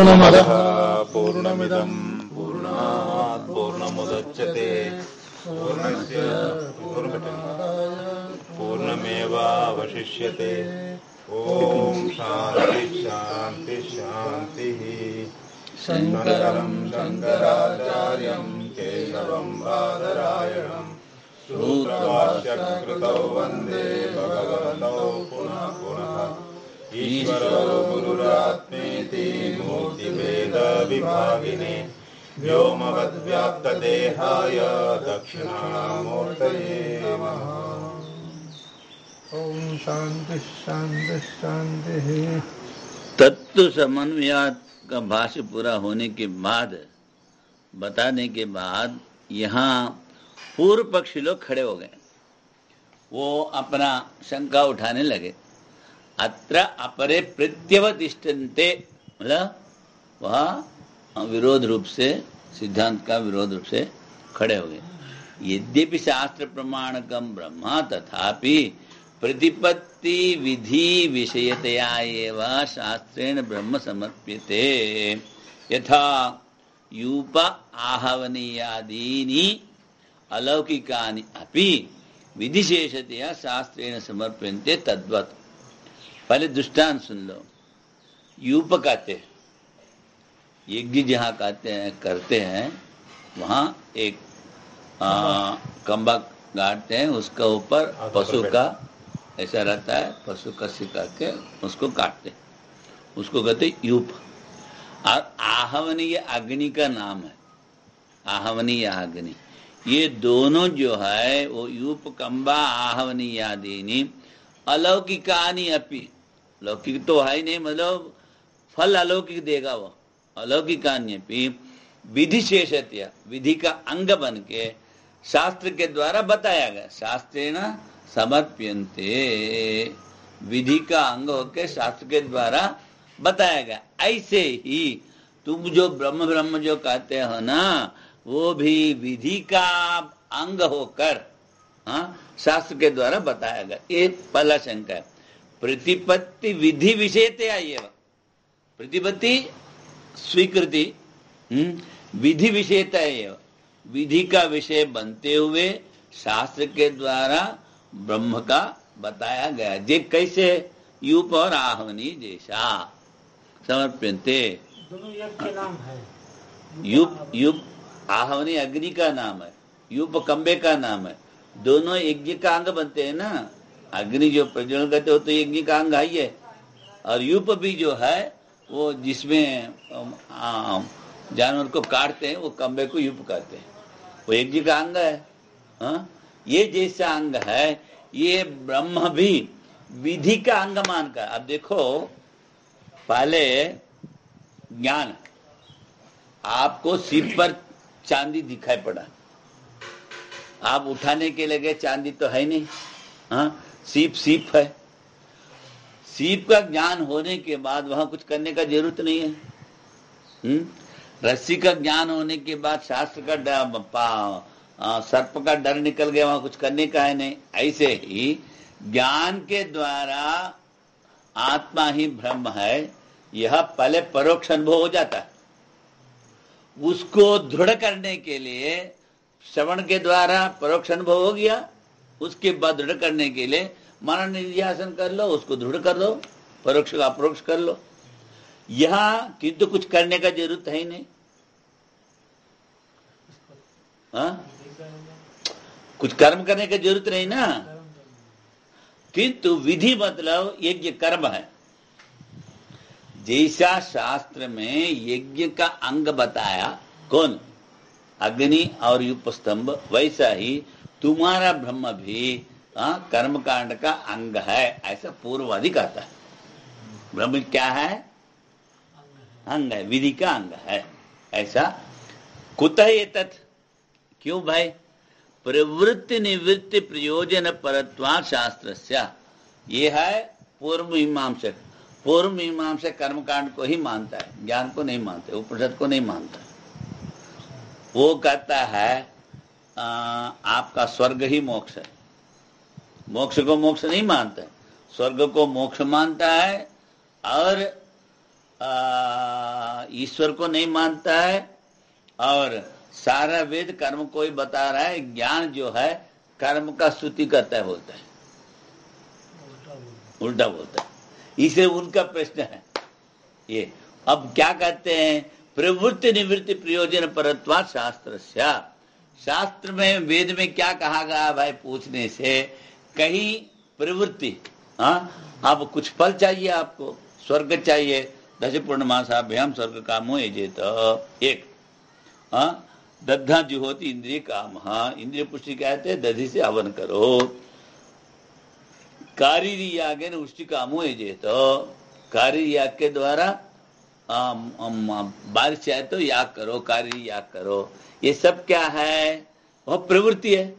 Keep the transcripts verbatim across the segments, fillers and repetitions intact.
पूर्णमदः पूर्णमिदं पूर्णात् पूर्णमुदच्यते पूर्णस्य पूर्णमेवावशिष्यते। ओम शांति शांति शांति। शंकरं शंकराचार्यं केशवं बादरायणं सूत्रभाष्यकृतौ वन्दे भगवन्तौ पुनः पुनः। ईश्वरो गुरुरात्मेति मूर्तिभेदविभागिने व्योमवद्व्याप्तदेहाय दक्षिणामूर्तये नमः। ओम शांति शांति शांति। तत्व समन्वयात का भाष्य पूरा होने के बाद, बताने के बाद, यहाँ पूर्व पक्षी लोग खड़े हो गए। वो अपना शंका उठाने लगे। अत्र अपरे प्रत्यवतिष्ठन्ते, मतलब वह विरोध रूप से, सिद्धांत का विरोध रूप से खड़े हो गए। यद्यपि शास्त्र प्रमाणकम ब्रह्म तथापि प्रतिपत्ति विधि विषयतया एव शास्त्रेण ब्रह्म समर्प्यते। यथा यूप आहवनीयादीनि अलौकिकानि अपि विधिशेषतया शास्त्रेण समर्प्यन्ते तद्वत्। पहले दृष्टांत सुन लो। यूप कहते हैं, यज्ञ जहाँ कहते हैं करते हैं, वहाँ एक आ, कंबा गाड़ते हैं, उसका ऊपर पशु का ऐसा रहता है, पशु का सिका के उसको काटते हैं, उसको कहते हैं यूप। और आहवनीय अग्नि का नाम है, आहवनीय अग्नि। ये दोनों जो है वो यूप कंबा आहवनीय आदि अलौकिकानी अपि, लौकिक तो है ही नहीं, मतलब फल अलौकिक देगा वो। अलौकिकानी अपि विधि शेषत्या, विधि का अंग बन के शास्त्र के द्वारा बताया गया। शास्त्रेण समर्प्यन्ते, विधि का अंग होकर शास्त्र के द्वारा बताया गया। ऐसे ही तुम जो ब्रह्म ब्रह्म जो कहते हो ना, वो भी विधि का अंग होकर हाँ शास्त्र के द्वारा बताया गया। ये पहला शंका है। प्रतिपत्ति विधि विषयतया एव, प्रतिपत्ति स्वीकृति विधि विषयता एव, विधि का विषय बनते हुए शास्त्र के द्वारा ब्रह्म का बताया गया। जे कैसे यूप और आहवनी जैसा समर्प्यन्ते। दोनों यज्ञ के नाम है। यूप यूप आहवनी अग्नि का नाम है, यूप कंबे का नाम है। दोनों यज्ञ का अंग बनते हैं ना। अग्नि जो प्रज्वलन करते हो तो यज्ञ का अंग है, और यूप भी जो है वो जिसमें जानवर को काटते हैं वो कंबे को यूप कहते हैं, वो यज्ञ का अंग है। हा? ये जैसा अंग है ये ब्रह्म भी विधि का अंग मानकर। अब देखो, पहले ज्ञान, आपको सिर पर चांदी दिखाई पड़ा, आप उठाने के लिए गए, चांदी तो है नहीं, हाँ सीप सीप है। सीप का ज्ञान होने के बाद वहां कुछ करने का जरूरत नहीं है। हम्म रस्सी का ज्ञान होने के बाद शास्त्र का डर, सर्प का डर निकल गया, वहां कुछ करने का है नहीं। ऐसे ही ज्ञान के द्वारा आत्मा ही ब्रह्म है, यह पहले परोक्ष अनुभव हो जाता है। उसको दृढ़ करने के लिए श्रवण के द्वारा परोक्ष अनुभव हो गया, उसके बाद दृढ़ करने के लिए मनन निध्यासन कर लो, उसको दृढ़ कर दो, परोक्ष का अपरोक्ष कर लो। यहाँ किंतु कुछ करने का जरूरत है ही नहीं। हाँ? कुछ कर्म करने की जरूरत नहीं ना, किंतु विधि मतलब यज्ञ कर्म है। जैसा शास्त्र में यज्ञ का अंग बताया कौन, अग्नि और यूप स्तंभ, वैसा ही तुम्हारा ब्रह्म भी हाँ कर्म कांड का अंग है, ऐसा पूर्ववादी कहता है। ब्रह्म क्या है? अंग है, विधि का अंग है। ऐसा कुतः एतत्, क्यों भाई? प्रवृत्ति निवृत्ति प्रयोजन परत्वा शास्त्रस्य, ये है पूर्व मीमांसक। पूर्व मीमांसक कर्मकांड को ही मानता है, ज्ञान को नहीं मानता, उपनिषद को नहीं मानता। वो कहता है आ, आपका स्वर्ग ही मोक्ष है, मोक्ष को मोक्ष नहीं मानता है, स्वर्ग को मोक्ष मानता है। और ईश्वर को नहीं मानता है और सारा वेद कर्म को ही बता रहा है, ज्ञान जो है कर्म का स्तुति करता है, बोलता है, उल्टा बोलता है। इसलिए उनका प्रश्न है ये। अब क्या कहते हैं, प्रवृत्ति निवृत्ति प्रयोजन परत्वा शास्त्र। शास्त्र में वेद में क्या कहा गया भाई पूछने से, कहीं प्रवृत्ति, हाँ अब कुछ फल चाहिए, आपको स्वर्ग चाहिए, दश पूर्णमासाभ्याम स्वर्ग कामो यजेत, एक हाँ दद्धा जुहोति इंद्रिय काम, हाँ इंद्रिय पुष्टि कहते हैं दधि से हवन करो, कारी याग ने उष्टि कामो यजेत, कारी याग के द्वारा बारिश चाहे तो याग करो, कारी याग करो, ये सब क्या है, वह प्रवृत्ति है।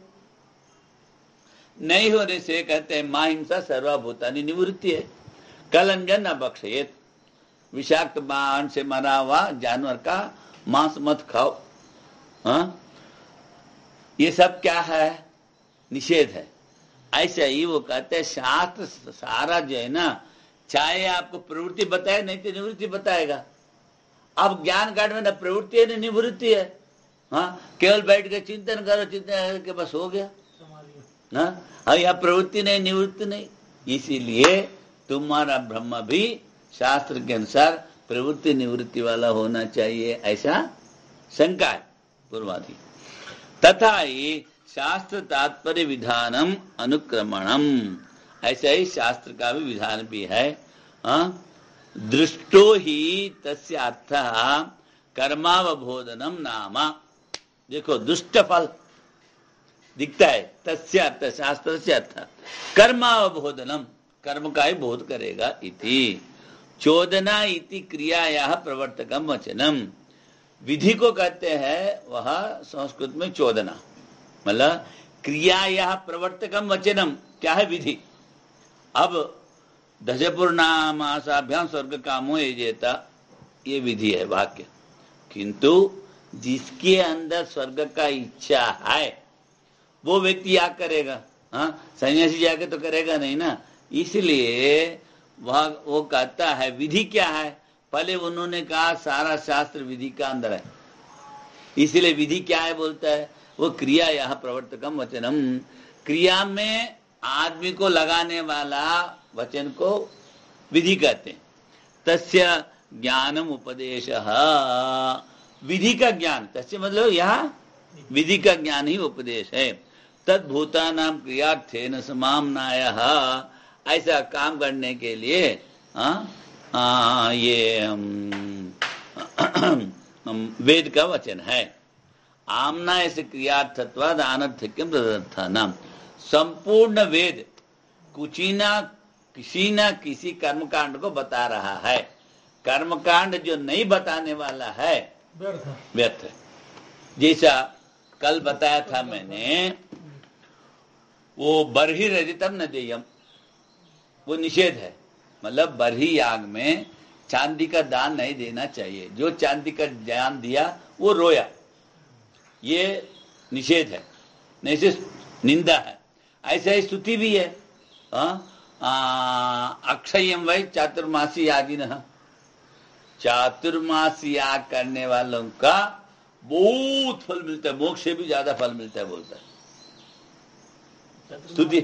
नहीं होने से कहते हैं मां हिंसा सर्वभूतानि निवृत्ति है। कलंजन न बख्शेत, विषाक्त बाण से मरा हुआ जानवर का मांस मत खाओ, हाँ ये सब क्या है, निषेध है। ऐसा ही वो कहते हैं शास्त्र सारा जो है ना, चाहे आपको प्रवृत्ति बताए नहीं तो निवृत्ति बताएगा। अब ज्ञान कांड में न प्रवृत्ति है न निवृत्ति है, हाँ केवल बैठ के चिंतन करो, चिंतन करके बस हो गया, हाँ अब यहाँ प्रवृत्ति नहीं निवृत्ति नहीं, इसीलिए तुम्हारा ब्रह्म भी शास्त्र के अनुसार प्रवृत्ति निवृत्ति वाला होना चाहिए, ऐसा शंका है पूर्वादि। तथा ही शास्त्र तात्पर्य विधानम अनुक्रमणम, ऐसा ही शास्त्र का भी विधान भी है। हाँ दृष्टो ही तस्य अर्थः कर्मावबोधनम नामा, देखो दुष्ट फल दिखता है, तस्य अर्थ शास्त्र से अर्थ कर्मावबोधनम, कर्म का ही बोध करेगा इति, चोदना इति क्रियायाः प्रवर्तकम वचनम, विधि को कहते हैं वह संस्कृत में चोदना, मतलब क्रियायाः प्रवर्तकम वचनम क्या है, विधि। अब दशपूर्णामासाभ्याम स्वर्ग कामो यजेत, ये विधि है वाक्य, किंतु जिसके अंदर स्वर्ग का इच्छा है वो व्यक्ति क्या करेगा, हाँ सन्यासी जाके तो करेगा नहीं ना, इसलिए वह वो कहता है विधि क्या है, पहले उन्होंने कहा सारा शास्त्र विधि का अंदर है, इसलिए विधि क्या है बोलता है, वो क्रिया यहाँ प्रवर्तकम वचनम, क्रिया में आदमी को लगाने वाला वचन को विधि कहते हैं। तस्य ज्ञानम उपदेश, विधि का ज्ञान, तस्य मतलब यहाँ विधि का ज्ञान ही उपदेश है। तद्भूता नाम क्रियार्थेन समाम्नायः, ऐसा काम करने के लिए आ, आ, ये हम, हम, वेद का वचन है। आमनाय से क्रियार्थत्वाद अनर्थक्यम तदर्थानाम, संपूर्ण वेद कुछ ना किसी ना किसी कर्मकांड को बता रहा है, कर्मकांड जो नहीं बताने वाला है व्यर्थ है। जैसा कल बताया था मैंने, वो बरही रजितम न देयम, वो निषेध है, मतलब बरही याग में चांदी का दान नहीं देना चाहिए, जो चांदी का दान दिया वो रोया, ये निषेध है, नहीं से निंदा है। ऐसा ही स्तुति भी है, अक्षयम वै चातुर्मासी याजिन, चातुर्मासी याग करने वालों का बहुत फल मिलता है, मोक्ष से भी ज्यादा फल मिलता है बोलता है। स्तुति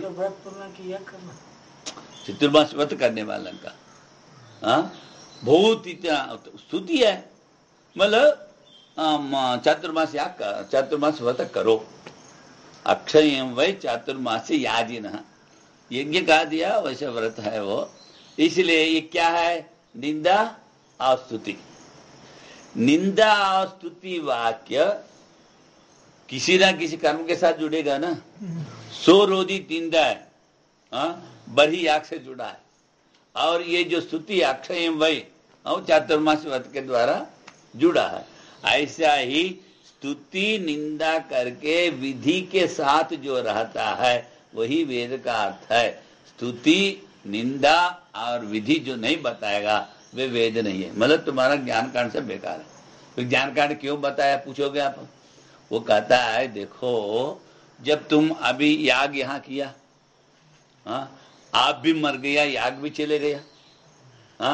चतुर्मास व्रत करने वालों का हाँ बहुत इतना स्तुति है, मतलब चातुर्मास याग का चातुर्मास व्रत करो, अक्षय वै चातुर्मास याजिन, यज्ञ कहा दिया वैसे व्रत है वो, इसलिए ये क्या है, निंदा और स्तुति। निंदा और स्तुति वाक्य किसी ना किसी कर्म के साथ जुड़ेगा ना, सो रोधी निंदा है, हाँ बरही याग से जुड़ा है, और ये जो स्तुति अक्षय वै और चातुर्मास व्रत के द्वारा जुड़ा है। ऐसा ही स्तुति निंदा करके विधि के साथ जो रहता है वही वेद का अर्थ है। स्तुति निंदा और विधि जो नहीं बताएगा वे वेद नहीं है, मतलब तुम्हारा ज्ञान कांड से बेकार है। तो ज्ञान कांड क्यों बताया पूछोगे आप, वो कहता है देखो जब तुम अभी याग यहाँ किया, हाँ आप भी मर गया, याग भी चले गया, हाँ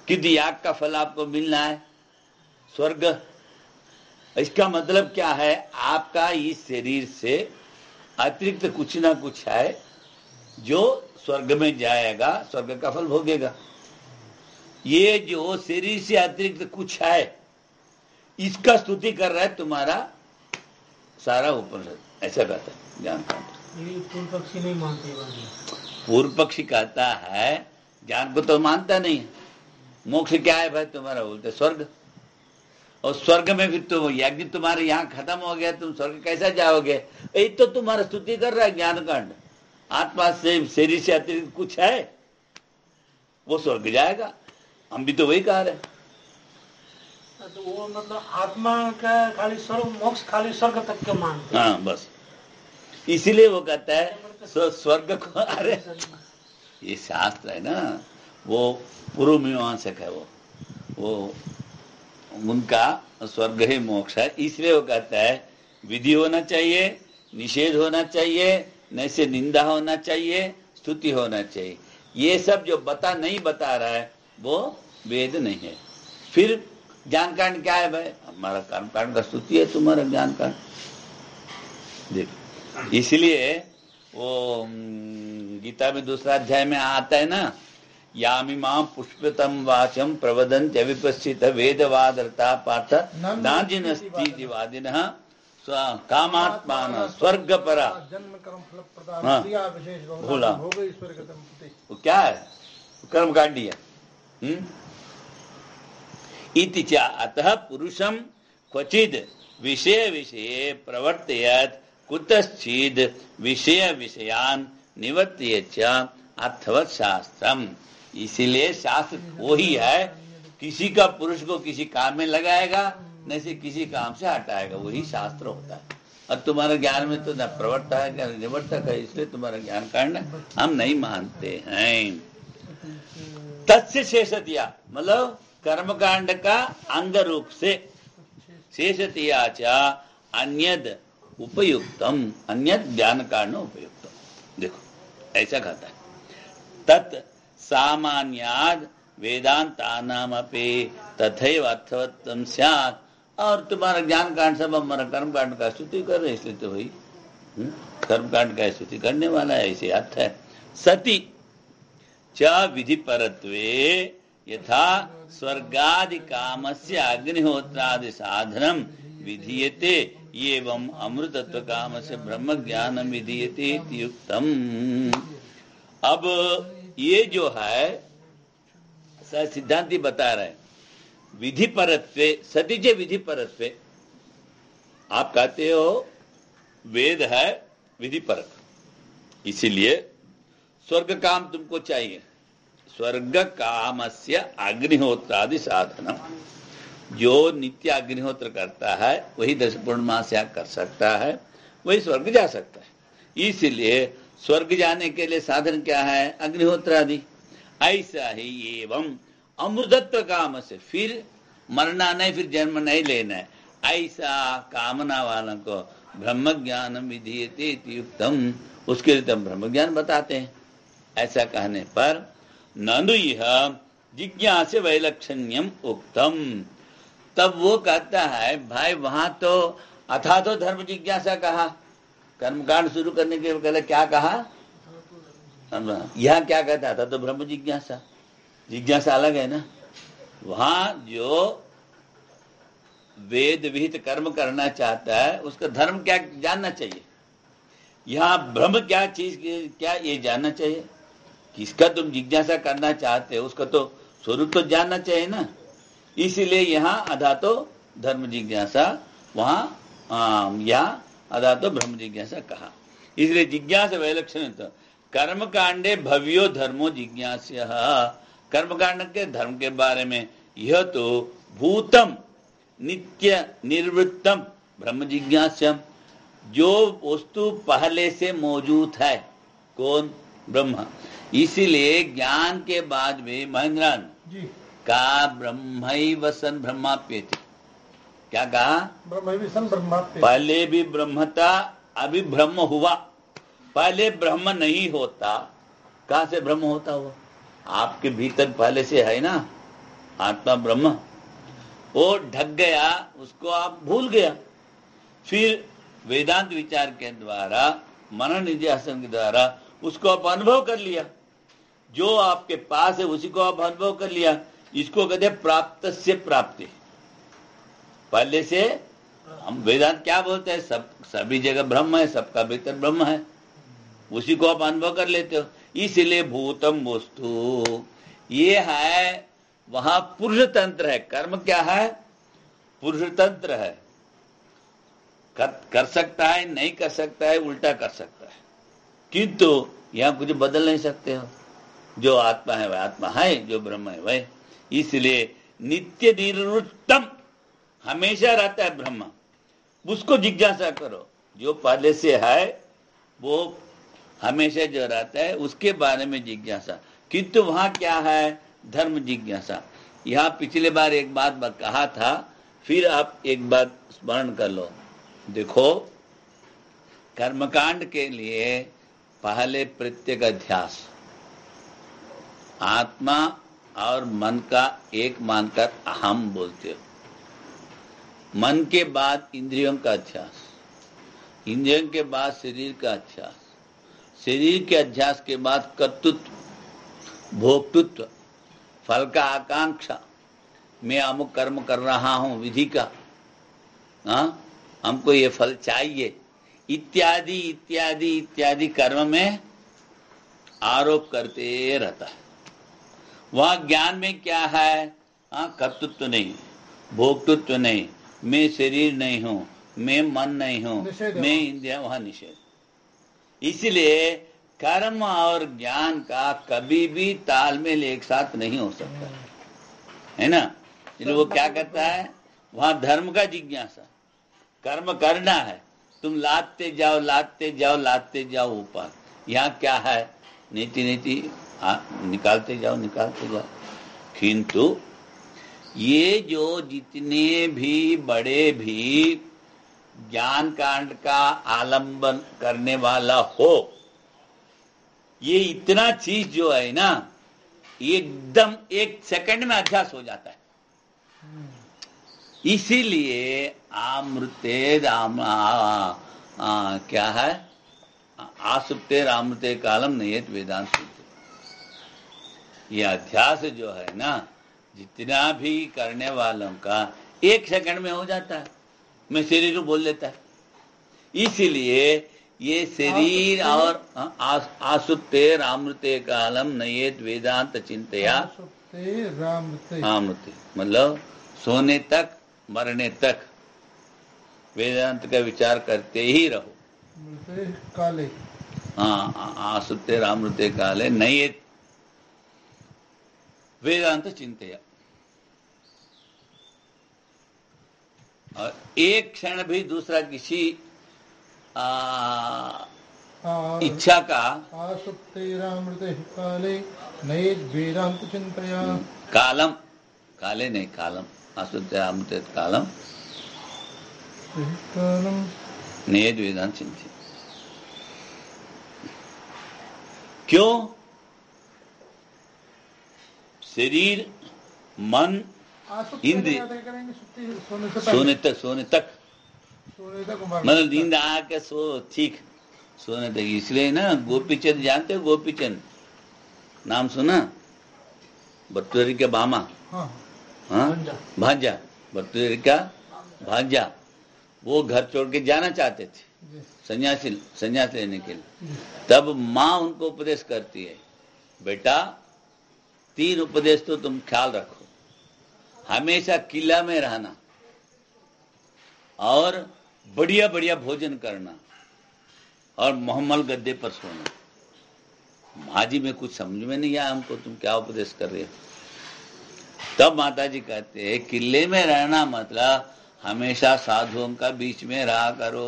किंतु याग का फल आपको मिलना है स्वर्ग। इसका मतलब क्या है, आपका इस शरीर से अतिरिक्त कुछ ना कुछ है जो स्वर्ग में जाएगा, स्वर्ग का फल भोगेगा। ये जो शरीर से अतिरिक्त कुछ है इसका स्तुति कर रहा है तुम्हारा सारा उपनिषद, ऐसा कहता है ज्ञान कांड। ये पूर्व पक्षी नहीं मानते वाली। पूर्व पक्षी कहता है ज्ञान को तो मानता नहीं है। मोक्ष क्या है भाई तुम्हारा, बोलते स्वर्ग। और स्वर्ग में फिर तो यज्ञ तुम्हारे यहाँ खत्म हो गया, तुम स्वर्ग कैसा जाओगे? ये तो तुम्हारा स्तुति कर रहा है ज्ञान कांड। आत्मा से शरीर से अतिरिक्त कुछ है वो स्वर्ग जाएगा, हम भी तो वही कह रहे हैं। तो वो मतलब आत्मा का खाली स्वर्ग, मोक्ष खाली स्वर्ग तक के मानते हैं। हाँ बस, इसीलिए वो कहता है स्वर्ग को। अरे ये शास्त्र है ना, वो पूर्व मीमांसक है, वो वो उनका स्वर्ग ही मोक्ष है। इसलिए वो कहता है विधि होना चाहिए, निषेध होना चाहिए, न से निंदा होना चाहिए, स्तुति होना चाहिए। ये सब जो बता नहीं बता रहा है वो वेद नहीं है। फिर ज्ञान कांड क्या है भाई, हमारा कर्म कांड का स्तुति है तुम्हारा ज्ञान कांड। देखो इसलिए वो गीता में दूसरा अध्याय में आता है ना, यामिमां पुष्पतम वाचम प्रवदन्त अविपस्थित वेदवादरता पार्थ नाजिनस्ति दिवादिनः कामात्मान स्वर्ग परा। जन्म कर्म फल प्रदान हाँ। क्रिया विशेष भोला। भोग ईश्वर गतम पुते। वो क्या है, कर्म कांडी है। हम्म इति च अतः पुरुषम क्वचिद विषय विषये प्रवर्तयत कुतश्चिद विषय विषयान निवर्तयेत च अर्थवत् शास्त्रम। इसीलिए शास्त्र वो ही है, किसी का पुरुष को किसी काम में लगाएगा न से किसी काम से हटाएगा, वही शास्त्र होता है। और तुम्हारा ज्ञान में तो न प्रवर्तक है न निवर्तक है, इसलिए तुम्हारा ज्ञान कांड हम नहीं मानते हैं। तस्य शेषतिया मतलब कर्म कांड का अंग रूप से, शेषतिया च अन्यद उपयुक्तम, अन्यद ज्ञान कांड उपयुक्तम। देखो ऐसा कहता है, तत् सामान्याद वेदांतानामपि तथैव अर्थवत्तम स्यात्। और तुम्हारा ज्ञान कांड सब हमारा कर्म कांड का स्तुति कर रहे, इसलिए तो वही कर्म कांड का स्तुति करने वाला है, ऐसे अर्थ है। सती च विधि परत्वे यथा स्वर्गादि कामस्य अग्निहोत्रादि साधनम विधीयते एवं अमृतत्व कामस्य ब्रह्म ज्ञानम विधीयते इति युक्तम। अब ये जो है सिद्धांति बता रहे हैं विधि परत्वे, सतीजे विधि परत्वे। आप कहते हो वेद है विधि परक, इसीलिए स्वर्ग काम तुमको चाहिए। स्वर्ग कामस्य अग्निहोत्रादि साधनम, जो नित्य अग्निहोत्र करता है वही दस पूर्णमास याग कर सकता है, वही स्वर्ग जा सकता है। इसलिए स्वर्ग जाने के लिए साधन क्या है, अग्निहोत्र आदि। ऐसा ही एवं अमृतत्व काम से, फिर मरना नहीं, फिर जन्म नहीं लेना है, ऐसा कामना वालों को ब्रह्म ज्ञान विधीयते इति युक्तम, उसके लिए तुम ब्रह्म ज्ञान बताते हैं। ऐसा कहने पर ननु यह जिज्ञास वैलक्षण्यम उक्तम, तब वो कहता है भाई वहां तो अथा तो धर्म जिज्ञासा कहा, कर्मकांड शुरू करने के पहले क्या कहा, यह क्या कहता था, तो ब्रह्म जिज्ञासा। जिज्ञासा अलग है ना, वहां जो वेद विहित कर्म करना चाहता है उसका धर्म क्या जानना चाहिए, यहाँ ब्रह्म क्या चीज क्या ये जानना चाहिए। किसका तुम जिज्ञासा करना चाहते हो उसका तो स्वरूप तो जानना चाहिए ना। इसीलिए यहाँ अधा तो धर्म जिज्ञासा, वहां यहाँ अधा तो ब्रह्म जिज्ञासा कहा। इसलिए जिज्ञासा वैलक्षण कर्म कांडे भव्यो धर्मो जिज्ञास्य, कर्म कांड के धर्म के बारे में यह तो भूतम नित्य निर्वृत्तम ब्रह्म जिज्ञास्यम, जो वस्तु पहले से मौजूद है, कौन, ब्रह्म। इसीलिए ज्ञान के बाद भी महेंद्रन का ब्रह्मैव सन ब्रह्माप्येति, क्या कहा, ब्रह्मैव सन ब्रह्माप्येति। पहले भी ब्रह्म था, अभी ब्रह्म हुआ। पहले ब्रह्म नहीं होता, कहां से ब्रह्म होता हुआ, आपके भीतर पहले से है ना, आत्मा ब्रह्म, वो ढक गया, उसको आप भूल गया। फिर वेदांत विचार के द्वारा, मनन निध्यासन के द्वारा उसको आप अनुभव कर लिया, जो आपके पास है उसी को आप अनुभव कर लिया। इसको कहते हैं प्राप्त से प्राप्ति। पहले से हम वेदांत क्या बोलते हैं, सब सभी जगह ब्रह्म है, सबका भीतर ब्रह्म है, उसी को आप अनुभव कर लेते हो। इसलिए भूतम वस्तु ये है, वहां पुरुष तंत्र है। कर्म क्या है, पुरुष तंत्र है। कर, कर सकता है, नहीं कर सकता है, उल्टा कर सकता है, किंतु यहां कुछ बदल नहीं सकते हो। जो आत्मा है वह आत्मा है, जो ब्रह्म है वह। इसलिए नित्य निरुत्तम हमेशा रहता है ब्रह्म, उसको जिज्ञासा करो। जो पहले से है वो हमेशा जो रहता है उसके बारे में जिज्ञासा। किंतु वहां क्या है, धर्म जिज्ञासा। यहाँ पिछले बार एक बात कहा था, फिर आप एक बात स्मरण कर लो। देखो, कर्मकांड के लिए पहले प्रत्येक अध्यास आत्मा और मन का एक मानकर अहम बोलते हो। मन के बाद इंद्रियों का अध्यास, इंद्रियों के बाद शरीर का अध्यास, शरीर के अध्यास के बाद कर्तृत्व, भोक्तृत्व, फल का आकांक्षा, मैं अमुक कर्म कर रहा हूं विधि का, हाँ हमको ये फल चाहिए, इत्यादि इत्यादि इत्यादि कर्म में आरोप करते रहता है। वहां ज्ञान में क्या है, हाँ कर्तृत्व नहीं, भोक्तृत्व नहीं, मैं शरीर नहीं हूं, मैं मन नहीं हूं, मैं इंद्रिया, वहां निषेध। इसलिए कर्म और ज्ञान का कभी भी तालमेल एक साथ नहीं हो सकता है ना। इसलिए वो क्या करता है, वहां धर्म का जिज्ञासा, कर्म करना है, तुम लादते जाओ लादते जाओ लादते जाओ ऊपर। यहाँ क्या है, नीति नीति निकालते जाओ निकालते जाओ। किंतु ये जो जितने भी बड़े भी ज्ञान कांड का आलंबन करने वाला हो, ये इतना चीज जो है ना, एकदम एक सेकंड में अध्यास हो जाता है। इसीलिए आमृते आम, आ, आ, क्या है, आसुप्ते आमृते कालम नयेत वेदांत सूत्र। ये अध्यास जो है ना, जितना भी करने वालों का एक सेकंड में हो जाता है, मैं शरीर को बोल देता है। इसीलिए ये शरीर और आसुप्ते रामृते कालम नयेत वेदांत चिंतया। आमृते मतलब सोने तक मरने तक वेदांत का विचार करते ही रहो। काले, हाँ आसुप्ते रामृते काले नयेत वेदांत चिंतया। और एक क्षण भी दूसरा किसी आ, इच्छा का आसुप्तेरामृते काले नयेत वेदांत चिंतया। कालम, काले नहीं कालम, आसुप्तेरामृते कालम कालम नयेत वेदांत चिंतया। क्यों? शरीर मन इंद्रिय सोने तक सोने तक मतलब नींद आके सो, ठीक सोने तक। इसलिए ना गोपीचंद, जानते हो गोपीचंद नाम सुना, भर्तृहरि के बामा, हाँ, हाँ भांजा, भर्तृहरि का भांजा। वो घर छोड़ के जाना चाहते थे सन्यासी सन्यास लेने के लिए। तब माँ उनको उपदेश करती है, बेटा तीन उपदेश तो तुम ख्याल रखो, हमेशा किला में रहना और बढ़िया बढ़िया भोजन करना और मोहम्मल गद्दे पर सोना। माँ जी में कुछ समझ में नहीं आया हमको, तुम क्या उपदेश कर रहे हो। तब माता जी कहते हैं किले में रहना मतलब हमेशा साधुओं का बीच में रहा करो।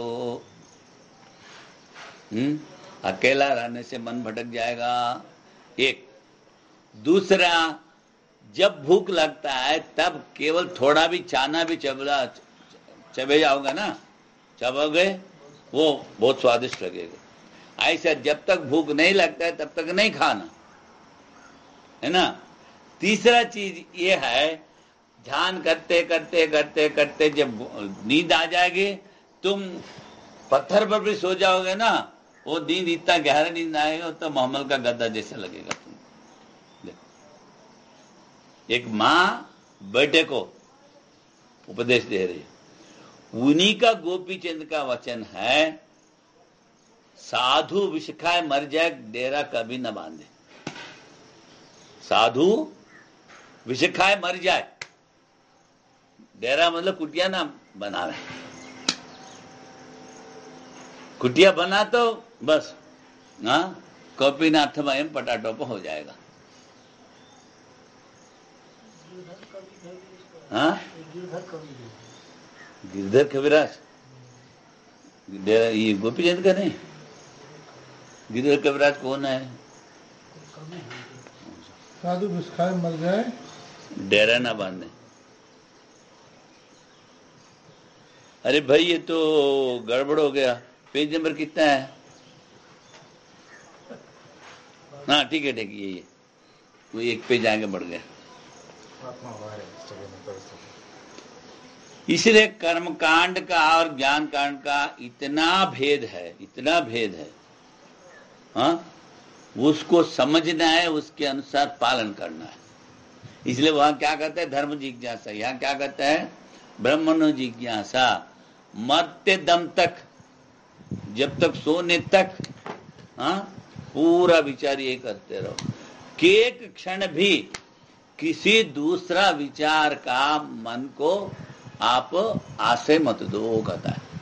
हम्म अकेला रहने से मन भटक जाएगा। एक दूसरा, जब भूख लगता है तब केवल थोड़ा भी चाना भी चबला चबे जाओगे ना, चबोगे वो बहुत स्वादिष्ट लगेगा। ऐसा जब तक भूख नहीं लगता है तब तक नहीं खाना, है ना। तीसरा चीज ये है, ध्यान करते करते करते करते जब नींद आ जाएगी, तुम पत्थर पर भी सो जाओगे ना, वो नींद इतना गहरा नींद आएगा तो मोहम्मद का गद्दा जैसा लगेगा तुम। देखो, एक माँ बेटे को उपदेश दे रही है, उन्हीं का गोपी चंद का वचन है, साधु विष खाए मर जाए डेरा कभी न बांधे। साधु विष खाए मर जाए, डेरा मतलब कुटिया ना बनावे। कुटिया बना तो बस हाँ कॉपीनाथ में एम पटाटो पर हो जाएगा। हाँ गिरधर कविराज, ये गोपी चंद का नहीं, गिरधर कविराज कौन है? साधु विष खाए मर जाए डेरा ना बांधे। अरे भाई ये तो गड़बड़ हो गया, पेज नंबर कितना है? हाँ ठीक है ठीक है, यही है, वो एक पेज आगे बढ़ गया। इसलिए कर्मकांड का और ज्ञान कांड का इतना भेद है, इतना भेद है, हाँ उसको समझना है, उसके अनुसार पालन करना है। इसलिए वहां क्या कहते हैं? धर्म जिज्ञासा। यहाँ क्या कहते हैं? ब्रह्मण जिज्ञासा। मरते दम तक, जब तक सोने तक, हाँ पूरा विचार ये करते रहो कि एक क्षण भी किसी दूसरा विचार का मन को आप आशय मत दो, कहता है।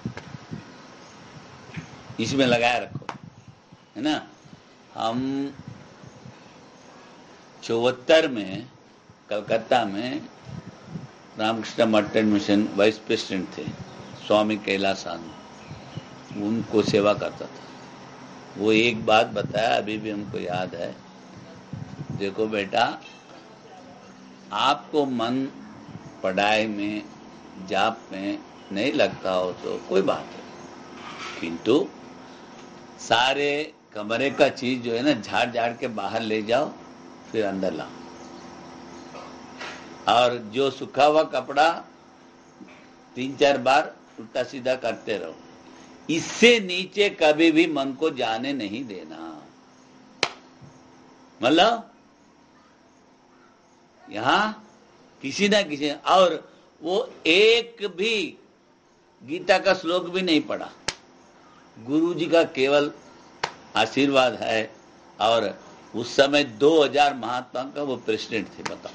इसमें लगाए रखो, है ना। हम चौहत्तर में कलकत्ता में रामकृष्ण मठ मिशन वाइस प्रेसिडेंट थे, स्वामी कैलासानंद, उनको सेवा करता था। वो एक बात बताया, अभी भी हमको याद है। देखो बेटा, आपको मन पढ़ाई में, जाप में नहीं लगता हो तो कोई बात है, किंतु सारे कमरे का चीज जो है ना, झाड़ झाड़ के बाहर ले जाओ, फिर अंदर लाओ। और जो सूखा हुआ कपड़ा तीन चार बार उल्टा सीधा करते रहो। इससे नीचे कभी भी मन को जाने नहीं देना। मतलब यहां किसी ना किसी, और वो एक भी गीता का श्लोक भी नहीं पढ़ा। गुरु जी का केवल आशीर्वाद है। और उस समय दो हज़ार महात्मा का वो प्रेसिडेंट थे, बताओ।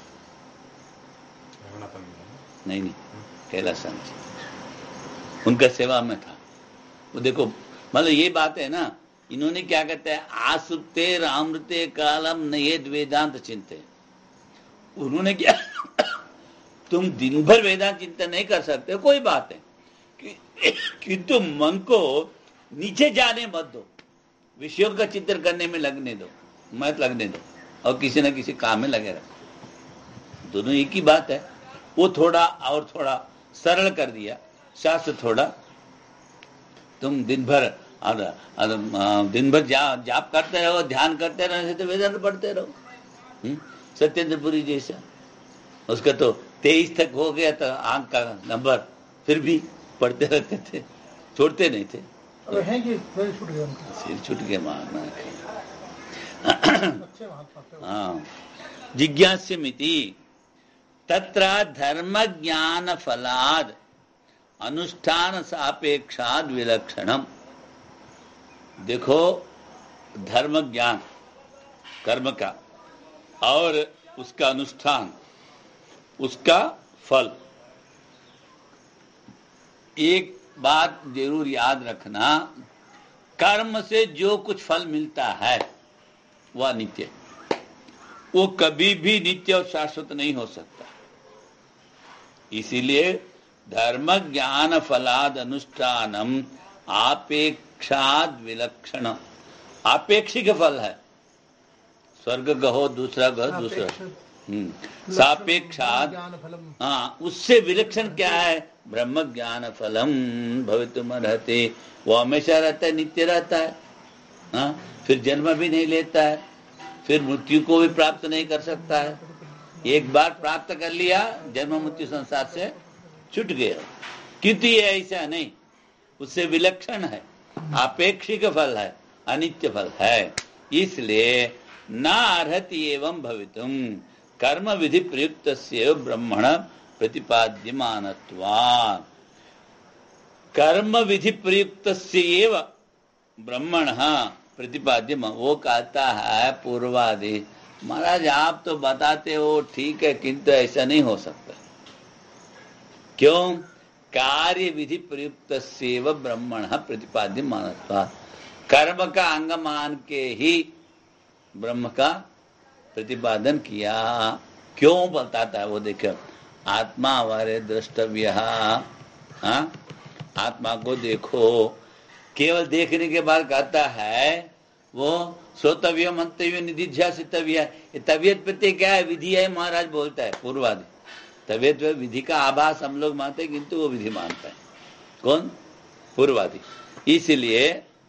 नहीं नहीं कैलाश जी, उनका सेवा में था वो। देखो मतलब ये बात है ना, इन्होंने क्या कहते हैं, आसुप्ते रामृते कालम नयेद वेदांत चिंते। उन्होंने क्या तुम दिन भर वेदांत चिंतन नहीं कर सकते, कोई बात है, कि, कि तुम मन को नीचे जाने मत दो, विषयों का चिंतन करने में लगने दो, मत लगने दो, और किसी न किसी काम में लगे रहो। दोनों एक ही बात है। वो थोड़ा और थोड़ा सरल कर दिया शास्त्र। थोड़ा तुम दिन भर दिन भर जा, जाप करते रहो, ध्यान करते रहो, तो वेदांत पढ़ते रहो। सत्येंद्रपुरी जैसा, उसका तो तेईस तक हो गया था आंख का नंबर, फिर भी पढ़ते रहते थे, छोड़ते नहीं थे। अब है कि सिर छूट गया उनका, सिर छूट गया मारना। हाँ, जिज्ञास्यमिति तत्र धर्म ज्ञान फलाद अनुष्ठान सापेक्षाद विलक्षणम। देखो, धर्म ज्ञान कर्म का और उसका अनुष्ठान, उसका फल। एक बात जरूर याद रखना, कर्म से जो कुछ फल मिलता है वह नित्य, वो कभी भी नित्य और शाश्वत नहीं हो सकता। इसीलिए धर्म ज्ञान फलाद अनुष्ठानम आपेक्षाद विलक्षण। आपेक्षिक फल है, स्वर्ग गहो दूसरा गहो दूसरा, सापेक्षाद, हाँ उससे विलक्षण क्या है? ब्रह्म ज्ञान फलम भवितुम रहते, वो हमेशा रहता है, नित्य रहता है। हाँ, फिर जन्म भी नहीं लेता है, फिर मृत्यु को भी प्राप्त नहीं कर सकता है। एक बार प्राप्त कर लिया जन्म मृत्यु संसार से छूट गया। किंतु ये ऐसा नहीं, उससे विलक्षण है, अपेक्षिक फल है, अनित्य फल है। इसलिए न अर्हति एवं भवितुम कर्म विधि प्रयुक्त ब्रह्मण प्रतिपाद्यमानत्वात्। कर्म विधि प्रयुक्त ब्रह्मण प्रतिपाद्य, वो कहता है पूर्वादि, महाराज आप तो बताते हो ठीक है, किंतु ऐसा नहीं हो सकता। क्यों? कार्य विधि प्रयुक्त सेव ब्रह्मण प्रतिपाद्य मानत्वात्। कर्म का अंग मान के ही ब्रह्म का प्रतिपादन किया। क्यों बताता है वो? देखो, आत्मा हमारे द्रष्टव्य, हाँ, आत्मा को देखो। केवल देखने के बाद कहता है वो श्रोतव्य मंतव्य निधिध्यासितव्य। ये तबियत प्रत्यय क्या है? विधि है, महाराज बोलता है पूर्वादि। तबियत विधि का आभास हम लोग मानते हैं, किंतु वो विधि मानता है कौन? पूर्वादि। इसलिए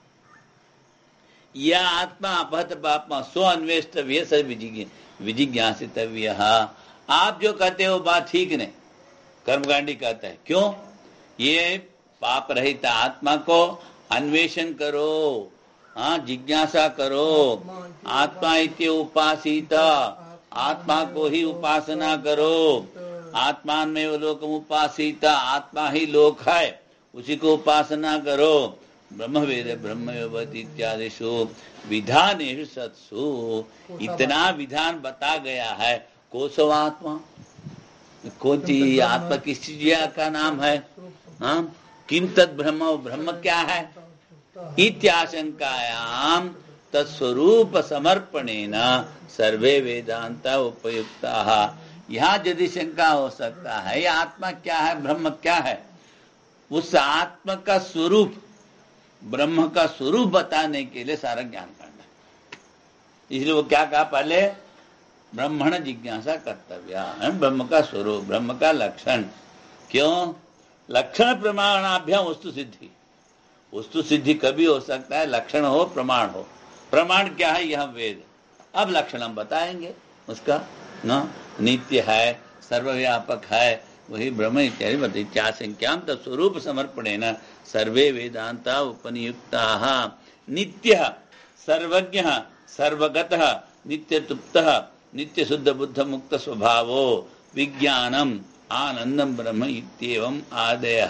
यह आत्मा अपहत पापमा स्व अन्वेष्टव्य स विजिज्ञासितव्य। आप जो कहते हो बात ठीक नहीं, कर्मकांडी कहता है। क्यों? ये पाप रहित आत्मा को अन्वेषण करो, हाँ, जिज्ञासा करो। आत्मा इत्य उपासित, आत्मा को ही उपासना करो। आत्मान में वो लोक उपासित, आत्मा ही लोक है, उसी को उपासना करो। ब्रह्म वेद ब्रह्म इत्यादिषु विधानेषु सत्सु, इतना विधान बता गया है। कोसो आत्मा, कौन सी आत्मा? किस चीज का नाम है? हाँ, किम तद ब्रह्म, ब्रह्म क्या है? इत्याशंकायाम तत्स्वरूप समर्पणेन सर्वे वेदांता उपयुक्ता। यहाँ यदि शंका हो सकता है ये आत्मा क्या है, ब्रह्म क्या है, उस आत्मा का स्वरूप, ब्रह्म का स्वरूप बताने के लिए सारा ज्ञान करना। इसलिए वो क्या कहा पहले? ब्रह्मण जिज्ञासा कर्तव्य है, ब्रह्म का स्वरूप, ब्रह्म का लक्षण। क्यों? लक्षण प्रमाणाभ्याम वस्तु सिद्धि। वस्तु सिद्धि कभी हो सकता है लक्षण हो, प्रमाण हो। प्रमाण क्या है? यह वेद। अब लक्षण हम बताएंगे उसका, ना, नित्य है, सर्वव्यापक है, वही ब्रह्म इत्यादि बताइए। क्या संख्याम तत्स्वरूप समर्पणेन सर्वे वेदांता उपनियुक्ता। नित्य सर्वज्ञ सर्वगत नित्य तुप्त नित्य शुद्ध बुद्ध मुक्त स्वभावो विज्ञानम आनंदम ब्रह्म इत्येवं आदयः।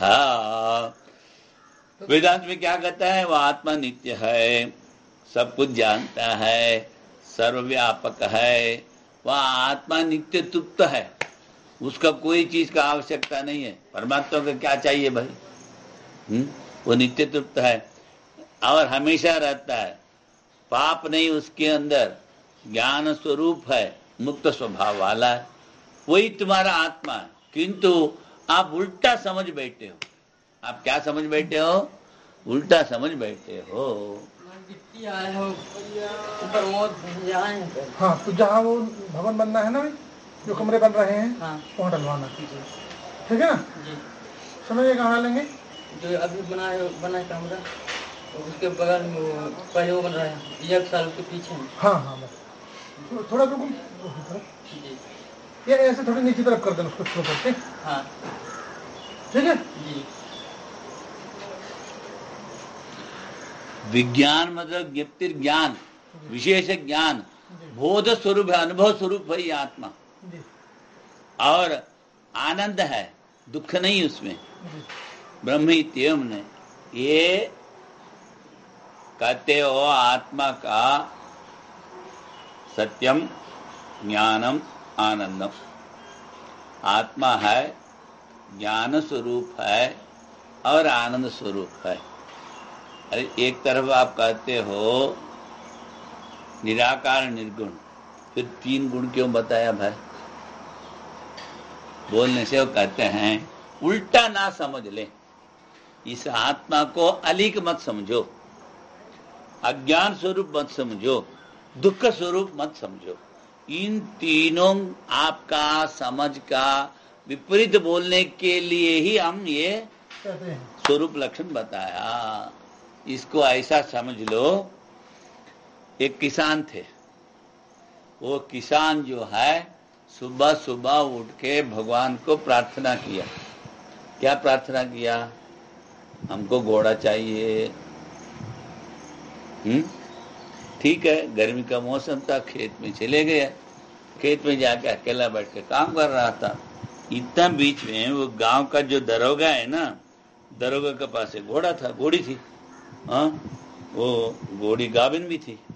वेदांत में क्या कहता है? वह आत्मा नित्य है, सब कुछ जानता है, सर्वव्यापक है। वह आत्मा नित्य तुप्त है, उसका कोई चीज का आवश्यकता नहीं है। परमात्मा को क्या चाहिए भाई? हम्म, वो नित्य तृप्त है और हमेशा रहता है। पाप नहीं उसके अंदर, ज्ञान स्वरूप है, मुक्त स्वभाव वाला है। वही तुम्हारा आत्मा है। किंतु आप उल्टा समझ बैठे हो। आप क्या समझ बैठे हो? उल्टा समझ बैठे हो। हाँ, तो जहाँ वो भवन बनना है ना, जो कमरे बन रहे हैं, हाँ, वहाँ डलवाना। ठीक है ना? समझिए कहाँ लेंगे? जो अभी बना है, बना है कमरा, उसके बगल में वो पहले वो बन रहा है, एक साल के पीछे। हाँ हाँ, बस थोड़ा रुको जी। ये ऐसे थोड़ी नीचे तरफ कर देना उसको, स्लो करके। हाँ, ठीक है जी। विज्ञान मतलब ज्ञप्ति ज्ञान, विशेष ज्ञान, बोध स्वरूप है, अनुभव स्वरूप है ये आत्मा। जी। और आनंद है, दुख नहीं उसमें। ब्रह्म इत्येवं ने ये कहते हो आत्मा का सत्यम ज्ञानम आनंदम। आत्मा है, ज्ञान स्वरूप है और आनंद स्वरूप है। अरे एक तरफ आप कहते हो निराकार निर्गुण, फिर तीन गुण क्यों बताया भाई? बोलने से वो कहते हैं उल्टा ना समझ ले। इस आत्मा को अलिक मत समझो, अज्ञान स्वरूप मत समझो, दुख स्वरूप मत समझो। इन तीनों आपका समझ का विपरीत बोलने के लिए ही हम ये स्वरूप लक्षण बताया। इसको ऐसा समझ लो, एक किसान थे, वो किसान जो है सुबह सुबह उठ के भगवान को प्रार्थना किया। क्या प्रार्थना किया? हमको घोड़ा चाहिए। हम्म ठीक है, गर्मी का मौसम था, खेत में चले गए। खेत में जाके अकेला बैठ के काम कर रहा था। इतना बीच में वो गांव का जो दरोगा है ना, दरोगा के पास एक घोड़ा था, घोड़ी थी। हाँ, वो घोड़ी गाभिन भी थी।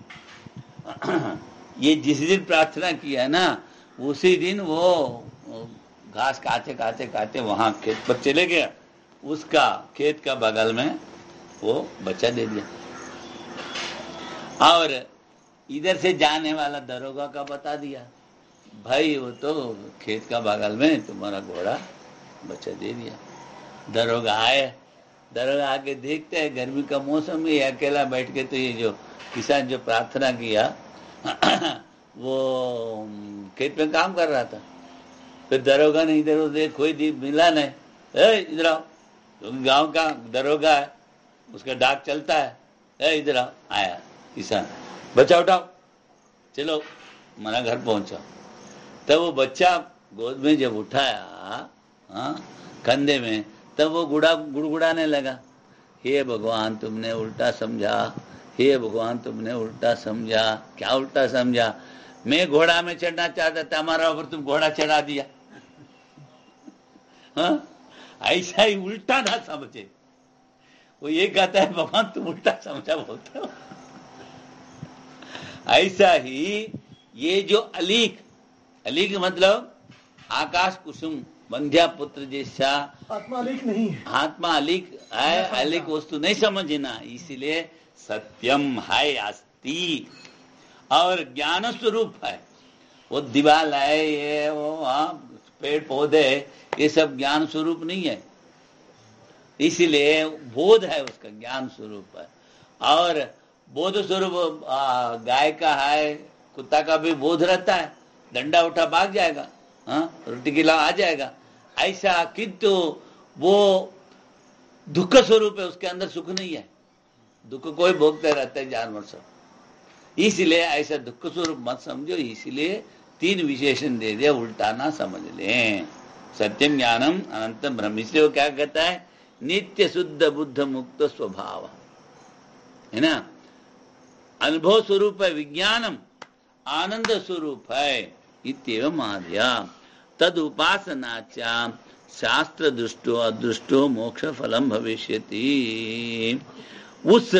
ये जिस दिन प्रार्थना किया ना, उसी दिन वो घास काटे काटे काटे वहां खेत पर चले गया। उसका खेत का बगल में वो बच्चा दे दिया। और इधर से जाने वाला दरोगा का बता दिया, भाई वो तो खेत का बगल में तुम्हारा घोड़ा बच्चा दे दिया। दरोगा आए, दरोगा आके देखते हैं गर्मी का मौसम में अकेला बैठ के, तो ये जो किसान जो प्रार्थना किया वो खेत में काम कर रहा था। फिर दरोगा ने इधर उधर कोई दीप मिला नहीं, ए इधर आओ, क्योंकि गांव का दरोगा है, उसका डाक चलता है। ए इधर आओ। आया किसान, बच्चा उठाओ, चलो हमारा घर पहुंचा। तब वो बच्चा गोद में जब उठाया, हाँ कंधे में, तब वो गुड़ा गुड़गुड़ाने लगा, हे भगवान तुमने उल्टा समझा, हे भगवान तुमने उल्टा समझा। क्या उल्टा समझा? मैं घोड़ा में चढ़ना चाहता था, हमारा ऊपर तुम घोड़ा चढ़ा दिया। हाँ? ऐसा ही उल्टा ना समझे। वो ये कहता है भगवान तुम उल्टा समझा बोलते हो। ऐसा ही ये जो अलीक, अलीक मतलब आकाश कुसुम बंध्या पुत्र जैसा, आत्मा अलीक नहीं है। आत्मा अलीक है, अलीक वस्तु नहीं समझना। इसलिए सत्यम है अस्ति, और ज्ञान स्वरूप है। वो दीवाल है, ये वो हाँ पेड़ पौधे, ये सब ज्ञान स्वरूप नहीं है। इसीलिए बोध है, उसका ज्ञान स्वरूप है। और बोध स्वरूप गाय का है, कुत्ता का भी बोध रहता है, डंडा उठा भाग जाएगा, हाँ रोटी गिला आ जाएगा। ऐसा किंतु वो दुख स्वरूप है, उसके अंदर सुख नहीं है। दुख कोई भोगते रहते हैं जानवर सब। इसलिए ऐसा दुख स्वरूप मत समझो। इसलिए तीन विशेषण दे दिया, उल्टा ना समझ लें। सत्यम ज्ञानम अनंतम ब्रह्म, इसलिए वो क्या कहता है? नित्य शुद्ध बुद्ध मुक्त स्वभाव है ना, अनुभव स्वरूप है। विज्ञानम आनंद स्वरूप है। इत्येवम आद्या तद उपासनाचा शास्त्र दृष्टो अदृष्टो मोक्ष फलम भविष्यति। उस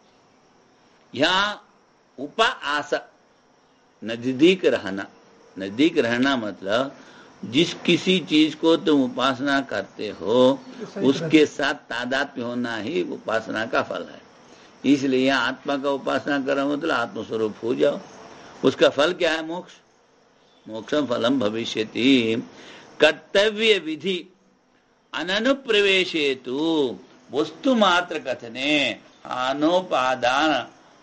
यहाँ उपास नजदीक रहना, नजदीक रहना मतलब जिस किसी चीज को तुम उपासना करते हो उसके साथ तादात्म्य होना ही उपासना का फल है। इसलिए यहाँ आत्मा का उपासना करो मतलब आत्मस्वरूप हो जाओ। उसका फल क्या है? मोक्ष। मोक्षम फलम भविष्यति। कर्तव्य विधि अननुप्रवेशेतु वस्तु मात्र कथने अनोपादान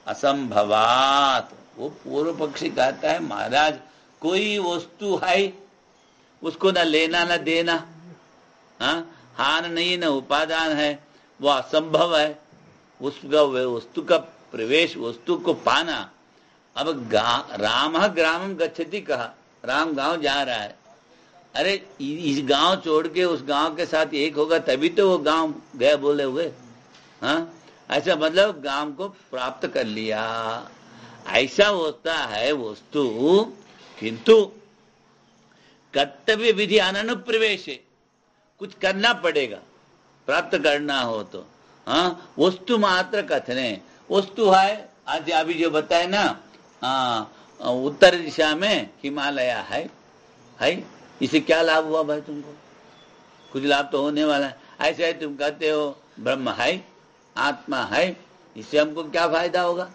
असंभवात। वो पूर्व पक्षी कहता है महाराज कोई वस्तु है, उसको न लेना न देना, हाँ हान नहीं न उपादान है, वो असंभव है। उसका वस्तु का प्रवेश, वस्तु को पाना। अब राम ग्रामम गच्छति कहा, राम गांव जा रहा है। अरे इस गांव छोड़ के उस गांव के साथ एक होगा तभी तो वो गांव गए बोले हुए, हाँ ऐसा मतलब गांव को प्राप्त कर लिया। ऐसा होता है वस्तु, किंतु कर्तव्य विधि अनुप्रवेश, कुछ करना पड़ेगा प्राप्त करना हो तो। हाँ वस्तु मात्र कथने, वस्तु है आज अभी जो बताए ना, आ, उत्तर दिशा में हिमालय है, है इसे क्या लाभ हुआ भाई तुमको? कुछ लाभ तो होने वाला है। ऐसे है तुम कहते हो ब्रह्म है, आत्मा है, इससे हमको क्या फायदा होगा?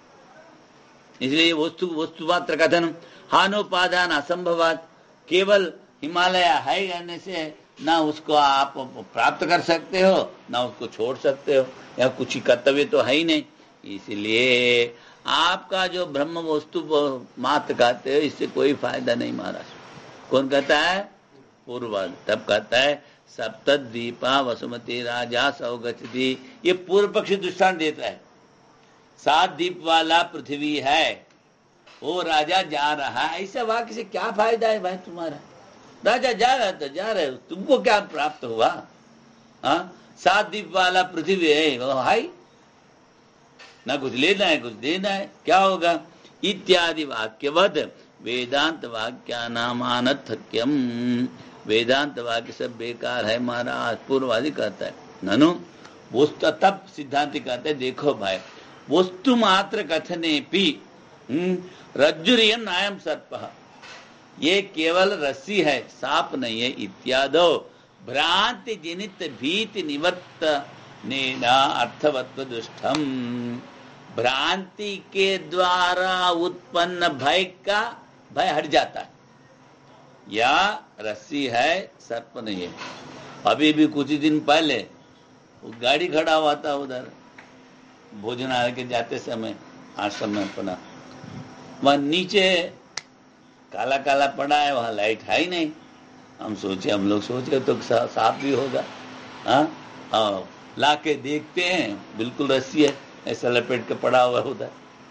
इसलिए वस्तु वस्तु मात्र कथन हानोपादान असंभवात। केवल हिमालय है कहने से ना उसको आप प्राप्त कर सकते हो ना उसको छोड़ सकते हो, या कुछ कर्तव्य तो है ही नहीं। इसलिए आपका जो ब्रह्म वस्तु मात्र कहते हो इससे कोई फायदा नहीं महाराज। कौन कहता है? पूर्वज। तब कहता है सप्तद्वीपा वसुमती राजा सौगति। ये पूर्व पक्षी दृष्टांत देता है। सात द्वीप वाला पृथ्वी है, वो राजा जा रहा है, ऐसा वाक्य से क्या फायदा है भाई तुम्हारा? राजा जा रहा है तो जा रहे, तुमको क्या प्राप्त हुआ? हाँ, सात दीप वाला पृथ्वी है, वो हाई ना कुछ लेना है कुछ देना है, क्या होगा? इत्यादि वाक्यवद वेदांत वाक्या नाम अनर्थक्यम, वेदांत वाक्य सब बेकार है महाराज, पूर्ववादी कहता है। ननु वस्तु, तब सिद्धांति कहते हैं देखो भाई, वस्तु मात्र कथने पी रज्जुरियम नायम सर्प, ये केवल रस्सी है, सांप नहीं है। इत्यादो भ्रांति जनित भीति निवर्त नेना अर्थवत्व दुष्टम, भ्रांति के द्वारा उत्पन्न भय का भय हट जाता है। या रस्सी है, सर्प नहीं है। अभी भी कुछ ही दिन पहले वो गाड़ी खड़ा हुआ था उधर भोजनालय के जाते समय आश्रम में अपना, वहां नीचे काला काला पड़ा है, वहां लाइट है ही नहीं। हम सोचे हम लोग सोचे तो साफ भी होगा। हाँ, ला के देखते हैं बिल्कुल रस्सी है, ऐसा लपेट के पड़ा हुआ उधर।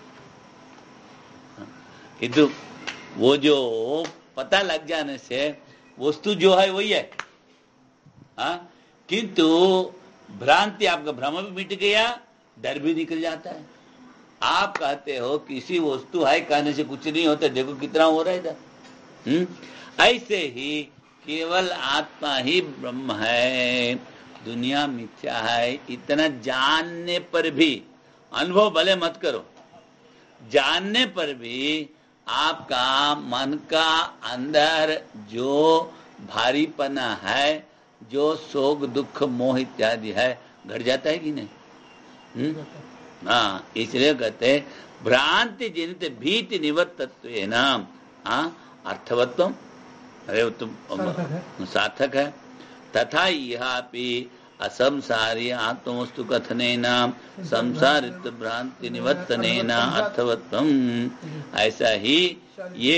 किंतु वो जो पता लग जाने से वस्तु जो है वही है। हाँ, किंतु भ्रांति, आपका भ्रम भी मिट गया, डर भी निकल जाता है। आप कहते हो किसी वस्तु है कहने से कुछ नहीं होता, देखो कितना हो रहा है इधर। हम्म, ऐसे ही केवल आत्मा ही ब्रह्म है, दुनिया मिथ्या है, इतना जानने पर भी, अनुभव भले मत करो, जानने पर भी आपका मन का अंदर जो भारीपना है, जो शोक दुख मोह इत्यादि है, घट जाता है कि नहीं? हम्म, हाँ, इसलिए कहते भ्रांति जनित भीति निवर्तत्व नाम अर्थवत्व, अरे तुम सार्थक है। तथा यह असंसारी आत्मवस्तु कथनेन संसारित्व भ्रांति निवर्तनेन अर्थवत्वम, ऐसा ही ये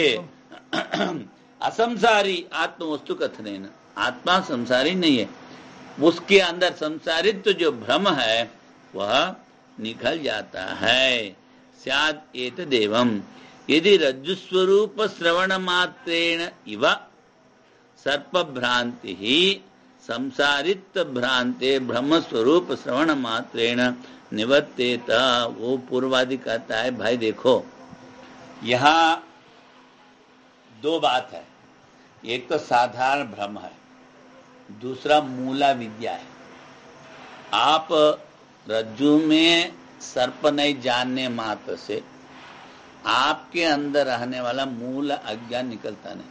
असंसारी आत्मवस्तु कथनेन, आत्मा संसारी नहीं है, उसके अंदर संसारित्व जो भ्रम है वह निकल जाता है। स्याद एतदेवं यदि रज्जुस्वरूप श्रवण मात्रेण इव सर्प भ्रांति ही संसारित्व भ्रांते ब्रह्म स्वरूप श्रवण मात्रेण निवर्तेत, वो पूर्वादि कहता है भाई देखो यहाँ दो बात है, एक तो साधारण भ्रम है, दूसरा मूला विद्या है। आप रज्जु में सर्प नहीं जानने मात्र से आपके अंदर रहने वाला मूल अज्ञान निकलता नहीं।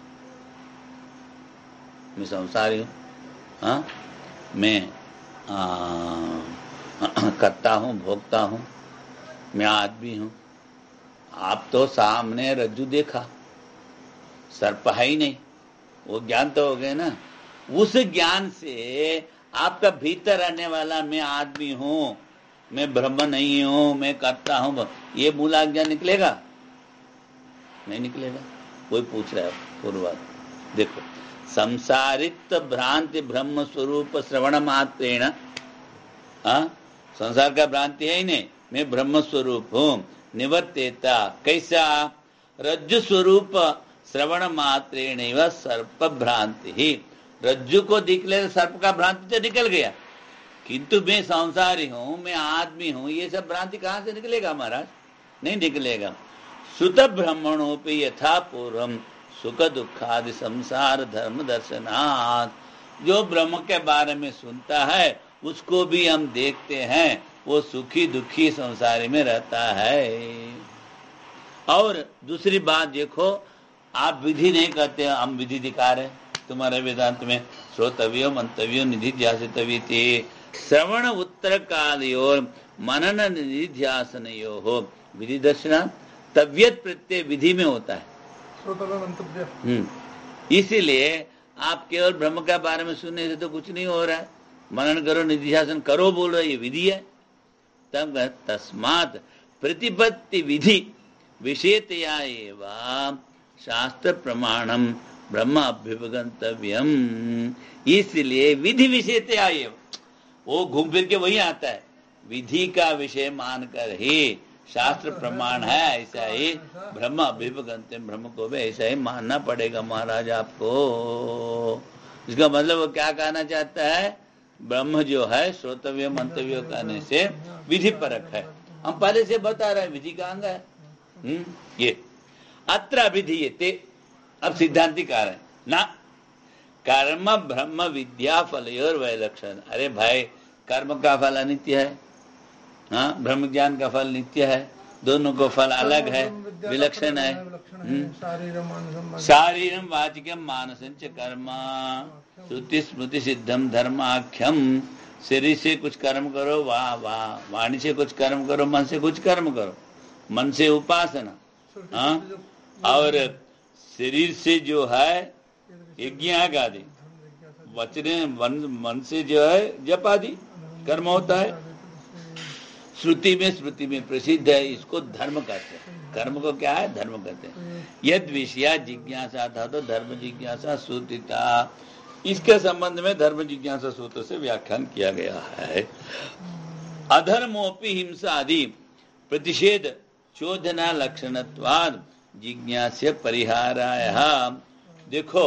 मैं संसारी हूं, हाँ, मैं करता हूं, भोगता हूं, मैं आदमी हूं। आप तो सामने रज्जु देखा, सर्प है ही नहीं, वो ज्ञान तो हो गए ना। उस ज्ञान से आपका भीतर रहने वाला मैं आदमी हूं, मैं ब्रह्म नहीं हूं, मैं करता हूं, ये मूला ज्ञान निकलेगा? नहीं निकलेगा। कोई पूछ रहा है पूर्वाद, देखो संसारित भ्रांति ब्रह्म स्वरूप श्रवण मात्रेण, हाँ, संसार का भ्रांति है ही नहीं, मैं ब्रह्म स्वरूप हूं, निवर्तेता कैसा? रज्जु स्वरूप श्रवण मात्रेण व सर्प भ्रांति ही, रज्जु को दिख ले सर्प का भ्रांति तो निकल गया, किंतु मैं संसारी हूं, मैं आदमी हूं, ये सब भ्रांति कहां से निकलेगा महाराज? नहीं निकलेगा। सुत ब्रह्मणोपि यथा पूर्वम सुख दुखादि संसार धर्म दर्शनात्, जो ब्रह्म के बारे में सुनता है उसको भी हम देखते हैं, वो सुखी दुखी संसारी में रहता है। और दूसरी बात देखो, आप विधि नहीं कहते, हम विधि दिखा रहे तुम्हारे वेदांत में, श्रोतव्यो मंतव्यो निधिध्यासितव्य, श्रवण उत्तर कालयोर मनन निधिध्यासनयो हो विधि दर्शना, तव्यत प्रत्यय विधि में होता है। हम्म, इसीलिए आप केवल ब्रह्म के बारे में सुनने से तो कुछ नहीं हो रहा है, मनन करो निधिध्यासन करो बोल रहे, ये विधि है। तब तस्मात् प्रतिपत्ति विधि विषयतया एवं शास्त्र प्रमाणम ब्रह्म अभ्युपगंतव्यम, इसलिए विधि विषयतया एवं, वो घूम फिर के वही आता है, विधि का विषय मानकर ही शास्त्र प्रमाण है, ऐसा ही ब्रह्म अभिभगंते, ब्रह्म को भी ऐसा ही मानना पड़ेगा महाराज आपको। इसका मतलब वो क्या कहना चाहता है, ब्रह्म जो है श्रोतव्य मंतव्य कहने से विधि परक है। हम पहले से बता रहे हैं विधि का अंग है। हम्म ये अत्र अभिधीयते, अब सिद्धांति कह रहे हैं ना, कर्म ब्रह्म विद्या फलयोर वैलक्षण। अरे भाई कर्म का फल अनित्य है, हाँ ब्रह्म ज्ञान का फल नित्य है, दोनों को फल अलग है, विलक्षण है। शारीरम वाचिकम मानसंच कर्म श्रुति स्मृति सिद्धम धर्माख्यम। शरीर से कुछ कर्म करो, वाह वाह, वाणी से कुछ कर्म करो, मन से कुछ कर्म करो, मन से उपासना, हाँ, और शरीर से जो है यज्ञ आदि, वचने मन से जो है जप आदि कर्म होता है। श्रुति में स्मृति में प्रसिद्ध है, इसको धर्म कहते हैं। कर्म को क्या है, धर्म कहते हैं। यद विषया जिज्ञासा था तो धर्म जिज्ञासा सूत्रिता, इसके संबंध में धर्म जिज्ञासा सूत्र से व्याख्यान किया गया है। अधर्मोपि हिंसा आदि प्रतिषेध चोदना लक्षणत्वाद जिज्ञास्य परिहाराय। देखो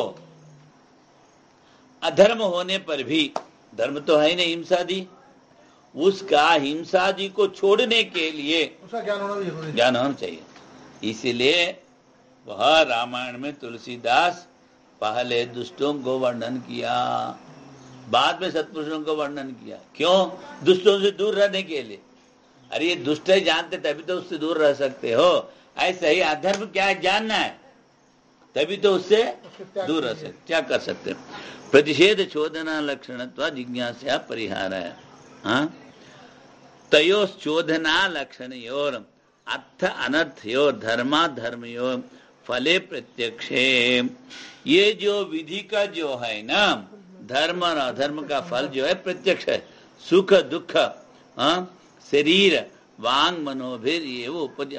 अधर्म होने पर भी, धर्म तो है ही नहीं हिंसादि, उसका हिंसादि को छोड़ने के लिए उसका ज्ञान होना भी जरूरी है। ज्ञान होना चाहिए। इसीलिए वह रामायण में तुलसीदास पहले दुष्टों को वर्णन किया, बाद में सत्पुरुषों को वर्णन किया। क्यों? दुष्टों से दूर रहने के लिए। अरे ये दुष्ट है जानते तभी तो उससे दूर रह सकते हो। ऐसा ही अधर्म क्या है जानना है, तभी तो उससे दूर रह सकते, क्या कर सकते। प्रतिषेध चोदना लक्षणत्वा जिज्ञासा परिहार है। हाँ, तयोश्चोदना लक्षणयोर अर्थ अनर्थयोर धर्मा धर्मयोर फले प्रत्यक्षे। ये जो विधि का जो है ना, धर्म और अधर्म का फल जो है प्रत्यक्ष है। सुख दुख, हाँ, शरीर वांग मनोभिर ये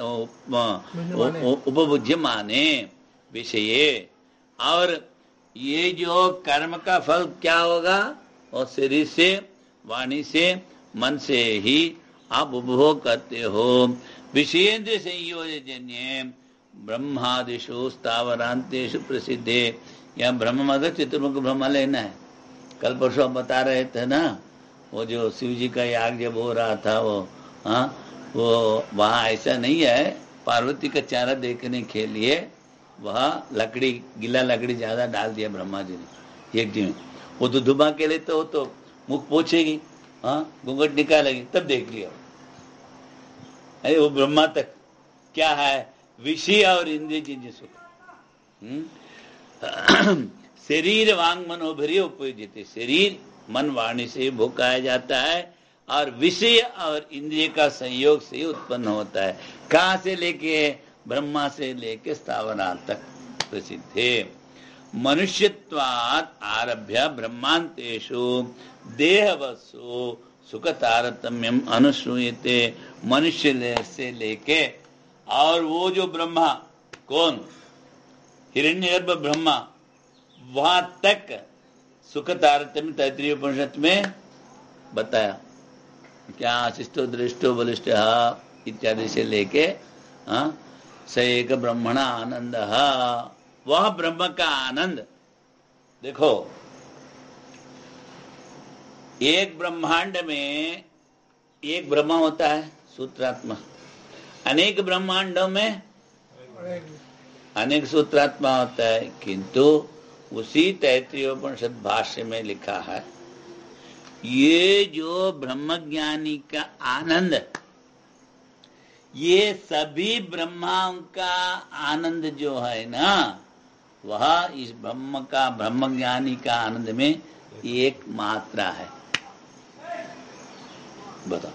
उपभुज्य माने विषय। और ये जो कर्म का फल क्या होगा, और शरीर से वाणी से मन से ही आप उपभोग करते हो। विषयेंद्र संयोजन्य ब्रह्मादिशु स्थावरांतेषु प्रसिद्धे। यहाँ ब्रह्म मतलब चित्रमुख ब्रह्म लेना है। कल परसों आप बता रहे थे ना, वो जो शिव जी का याग जब हो रहा था, वो हाँ वो वहाँ ऐसा नहीं है। पार्वती का चारा देखने के लिए वह लकड़ी, गीला लकड़ी ज्यादा डाल दिया ब्रह्मा जी ने एक दिन। वो तो धुआं के लिए तो तो मुख पोछेगी, हाँ घूंघट निकालेगी, तब देख लिया। अरे वो ब्रह्मा तक क्या है, विषय और इंद्रिय चीजें सुख। शरीर वांग मनोभरी उपयोजित, शरीर मन वाणी से भोगाया जाता है, और विषय और इंद्रिय का संयोग से उत्पन्न होता है। कहाँ से लेके, ब्रह्मा से लेके स्थावरांत तक प्रसिद्ध है। मनुष्यत्वात् आरभ्य ब्रह्मांतेषु देहवत्सु सुख तारतम्यम अनुश्रूयते। मनुष्य से लेके और वो जो ब्रह्मा, कौन, हिरण्यगर्भ ब्रह्मा, वहां तक सुख तारतम्य तैत्तिरीय उपनिषद में बताया। क्या शिष्टो दृष्टो बलिष्ठ इत्यादि से लेके हाँ स एक ब्रह्मण आनंद, वह ब्रह्म का आनंद। देखो एक ब्रह्मांड में एक ब्रह्म होता है सूत्रात्मा, अनेक ब्रह्मांडों में अनेक सूत्रात्मा होता है। किंतु उसी तैत्तिरीयोपनिषद भाष्य में लिखा है, ये जो ब्रह्मज्ञानी का आनंद, ये सभी ब्रह्माओं का आनंद जो है ना, वह इस ब्रह्म का, ब्रह्मज्ञानी का आनंद में एक मात्रा है। बताओ,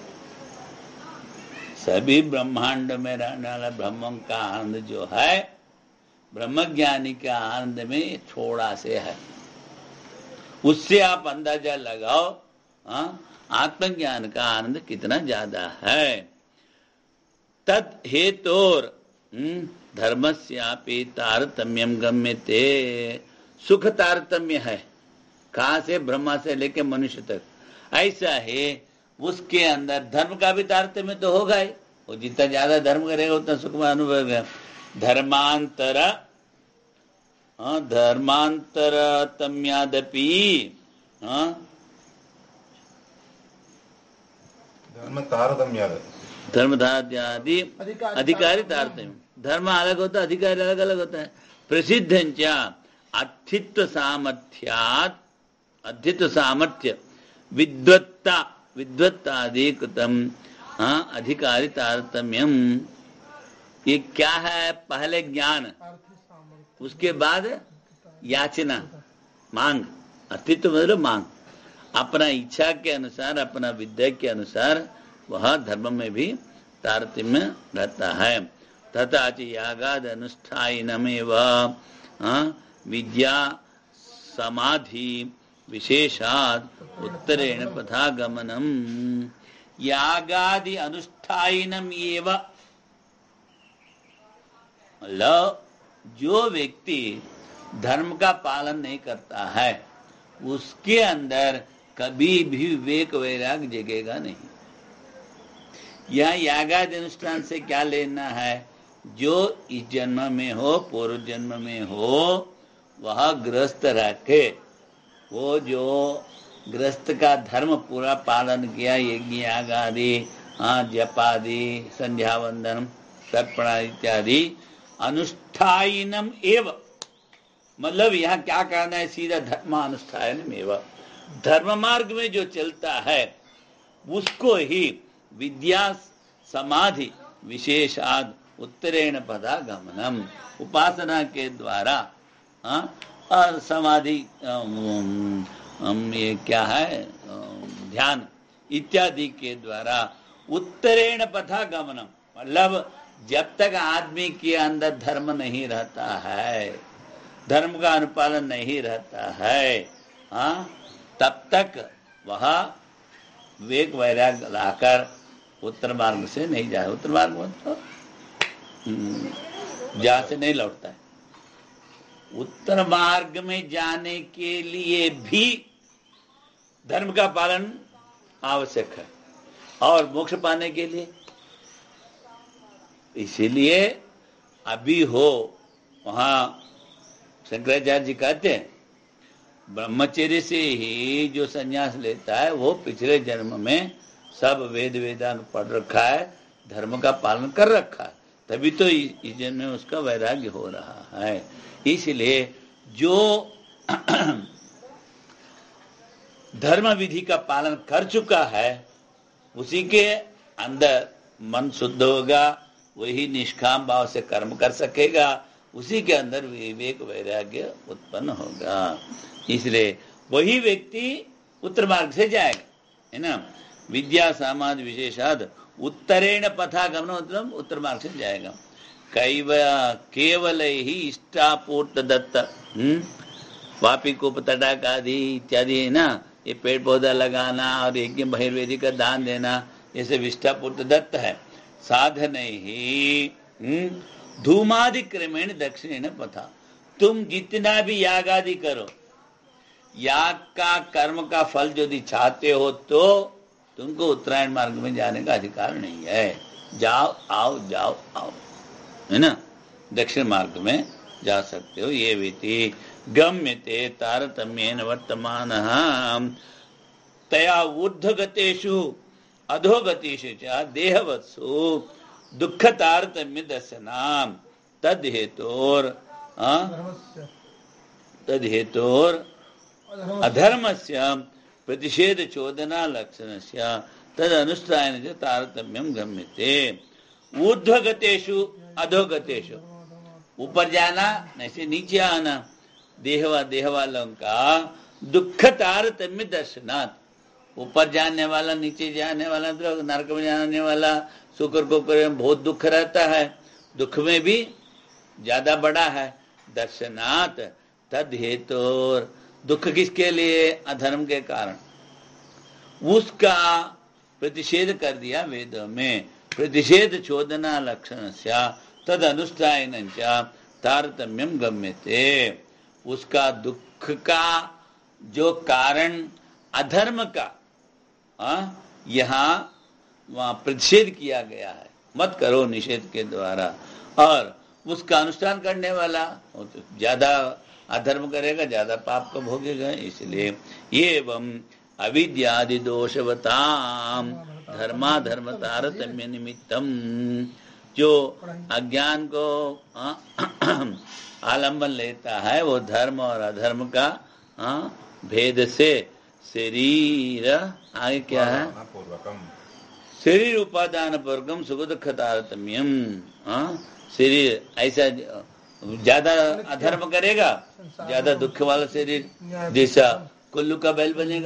सभी ब्रह्मांड में रहने वाला ब्रह्म का आनंद जो है, ब्रह्मज्ञानी के आनंद में थोड़ा से है। उससे आप अंदाजा लगाओ आत्मज्ञान का आनंद कितना ज्यादा है। तत् हेतोर धर्मस्यापि तारतम्यम गम्यते। सुख तारतम्य है, कहाँ से, ब्रह्मा से लेके मनुष्य तक। ऐसा है उसके अंदर धर्म का भी तारतम्य तो होगा ही, वो जितना ज्यादा धर्म करेगा उतना सुख में अनुभव है। धर्मांतर हाँ धर्मांतर तम्यादपि हाँ धर्म तारतम्य धर्म धाद्यादि अधिकारी तारतम्य। धर्म अलग होता है, अधिकारी अलग अलग होता है। प्रसिद्धंच अर्थित्व सामर्थ्यात् अर्थित्व सामर्थ्य विद्वत्ता विद्वत्तादि कृतम हाँ अधिकारी तारतम्यम। ये क्या है? पहले ज्ञान, उसके बाद याचना मांग। अस्तित्व मतलब मांग, अपना इच्छा के अनुसार अपना विद्या के अनुसार वह धर्म में भी तारतम्य रहता है। तथा च यागाद अनुष्ठानमेव विद्या समाधि विशेषाद उत्तरेण पथागमनम। यागादि अनुष्ठानम एव मतलब जो व्यक्ति धर्म का पालन नहीं करता है उसके अंदर कभी भी विवेक वैराग जगेगा नहीं। यह यागादि अनुष्ठान से क्या लेना है? जो इस जन्म में हो पूर्व जन्म में हो वह गृहस्थ रखे, वो जो गृहस्थ का धर्म पूरा पालन किया, यज्ञ याग आदि हाँ जपादि संध्या वंदन तर्पण इत्यादि अनुष्ठानम एव मतलब यहाँ क्या करना है? सीधा धर्मानुष्ठानम एव धर्म मार्ग में जो चलता है उसको ही विद्या समाधि विशेषाद उत्तरेण पदागमनम उपासना के द्वारा हाँ और समाधि ये क्या है ध्यान इत्यादि के द्वारा उत्तरेण पथागमनम मतलब जब तक आदमी के अंदर धर्म नहीं रहता है, धर्म का अनुपालन नहीं रहता है हाँ तब तक वह विवेक वैराग लाकर उत्तर मार्ग से नहीं जाए। उत्तर मार्ग मतलब जहाँ से नहीं लौटता है। उत्तर मार्ग में जाने के लिए भी धर्म का पालन आवश्यक है और मोक्ष पाने के लिए इसीलिए अभी हो वहां शंकराचार्य जी कहते हैं ब्रह्मचर्य से ही जो संन्यास लेता है वो पिछले जन्म में सब वेद वेदांग पढ़ रखा है, धर्म का पालन कर रखा है, तभी तो इस जन्म में उसका वैराग्य हो रहा है। इसलिए जो धर्म विधि का पालन कर चुका है उसी के अंदर मन शुद्ध होगा, वही निष्काम भाव से कर्म कर सकेगा, उसी के अंदर विवेक वैराग्य उत्पन्न होगा। इसलिए वही व्यक्ति उत्तर मार्ग से जाएगा, है ना। विद्या समाधि विशेषाद उत्तरेण पथागमन मतलब उत्तर मार्ग से जाएगा। कैव केवल ही इष्टापूर्त दत्त हम्म वापी को तटाक आदि इत्यादि है ना, ये पेड़ पौधा लगाना और यज्ञ बहिर्वेदी का दान देना ये सब इष्टापूर्त दत्त है। साधन ही धूमादि क्रमेण दक्षिणेन पथा, तुम जितना भी याग आदि करो, याग का कर्म का फल यदि चाहते हो तो तुमको उत्तरायण मार्ग में जाने का अधिकार नहीं है। जाओ आओ जाओ आओ, है ना, दक्षिण मार्ग में जा सकते हो। ये विधि गम्यते तारतम्येन वर्तमानः तया ऊर्ध्वगतेषु अधोगतेषु च देहवत्सु दुःख तारतम्य दर्शनाम तद हेतोर तद हेतोर अधर्मस्य प्रतिषेध चोदना लक्षणस्य तद अनुष्ठान च तारतम्यम गम्यते। ऊर्ध्वगतेषु अधोगतेषु, ऊपर जाना ऐसे नीचे आना, देहवा देह वालों का दुख तारतम्य दर्शनात्, ऊपर जाने वाला नीचे जाने वाला तो नरक में जाने वाला शुक्र को करे बहुत दुख रहता है, दुख में भी ज्यादा बड़ा है। दर्शनात् तद हेतोर, दुख किसके लिए? अधर्म के कारण, उसका प्रतिषेध कर दिया वेदों में। प्रतिषेध चोदना लक्षण तद अनुष्ठान तारतम्यम गम्यते, उसका दुख का जो कारण अधर्म का यहाँ वहां प्रतिषेध किया गया है, मत करो निषेध के द्वारा। और उसका अनुष्ठान करने वाला वो तो ज्यादा अधर्म करेगा, ज्यादा पाप को भोगेगा। इसलिए एवं अविद्यादि दोषवताम धर्मा धर्म तारतम्य निमित्तम, जो अज्ञान को आलंबन लेता है वो धर्म और अधर्म का आ, भेद से शरीर आगे क्या है, शरीर उपादान पूर्वकम सुख दुख तारतम्यम। शरीर ऐसा ज्यादा अधर्म करेगा, ज्यादा दुख वाला शरीर जैसा कुल्लू का बैल बनेगा।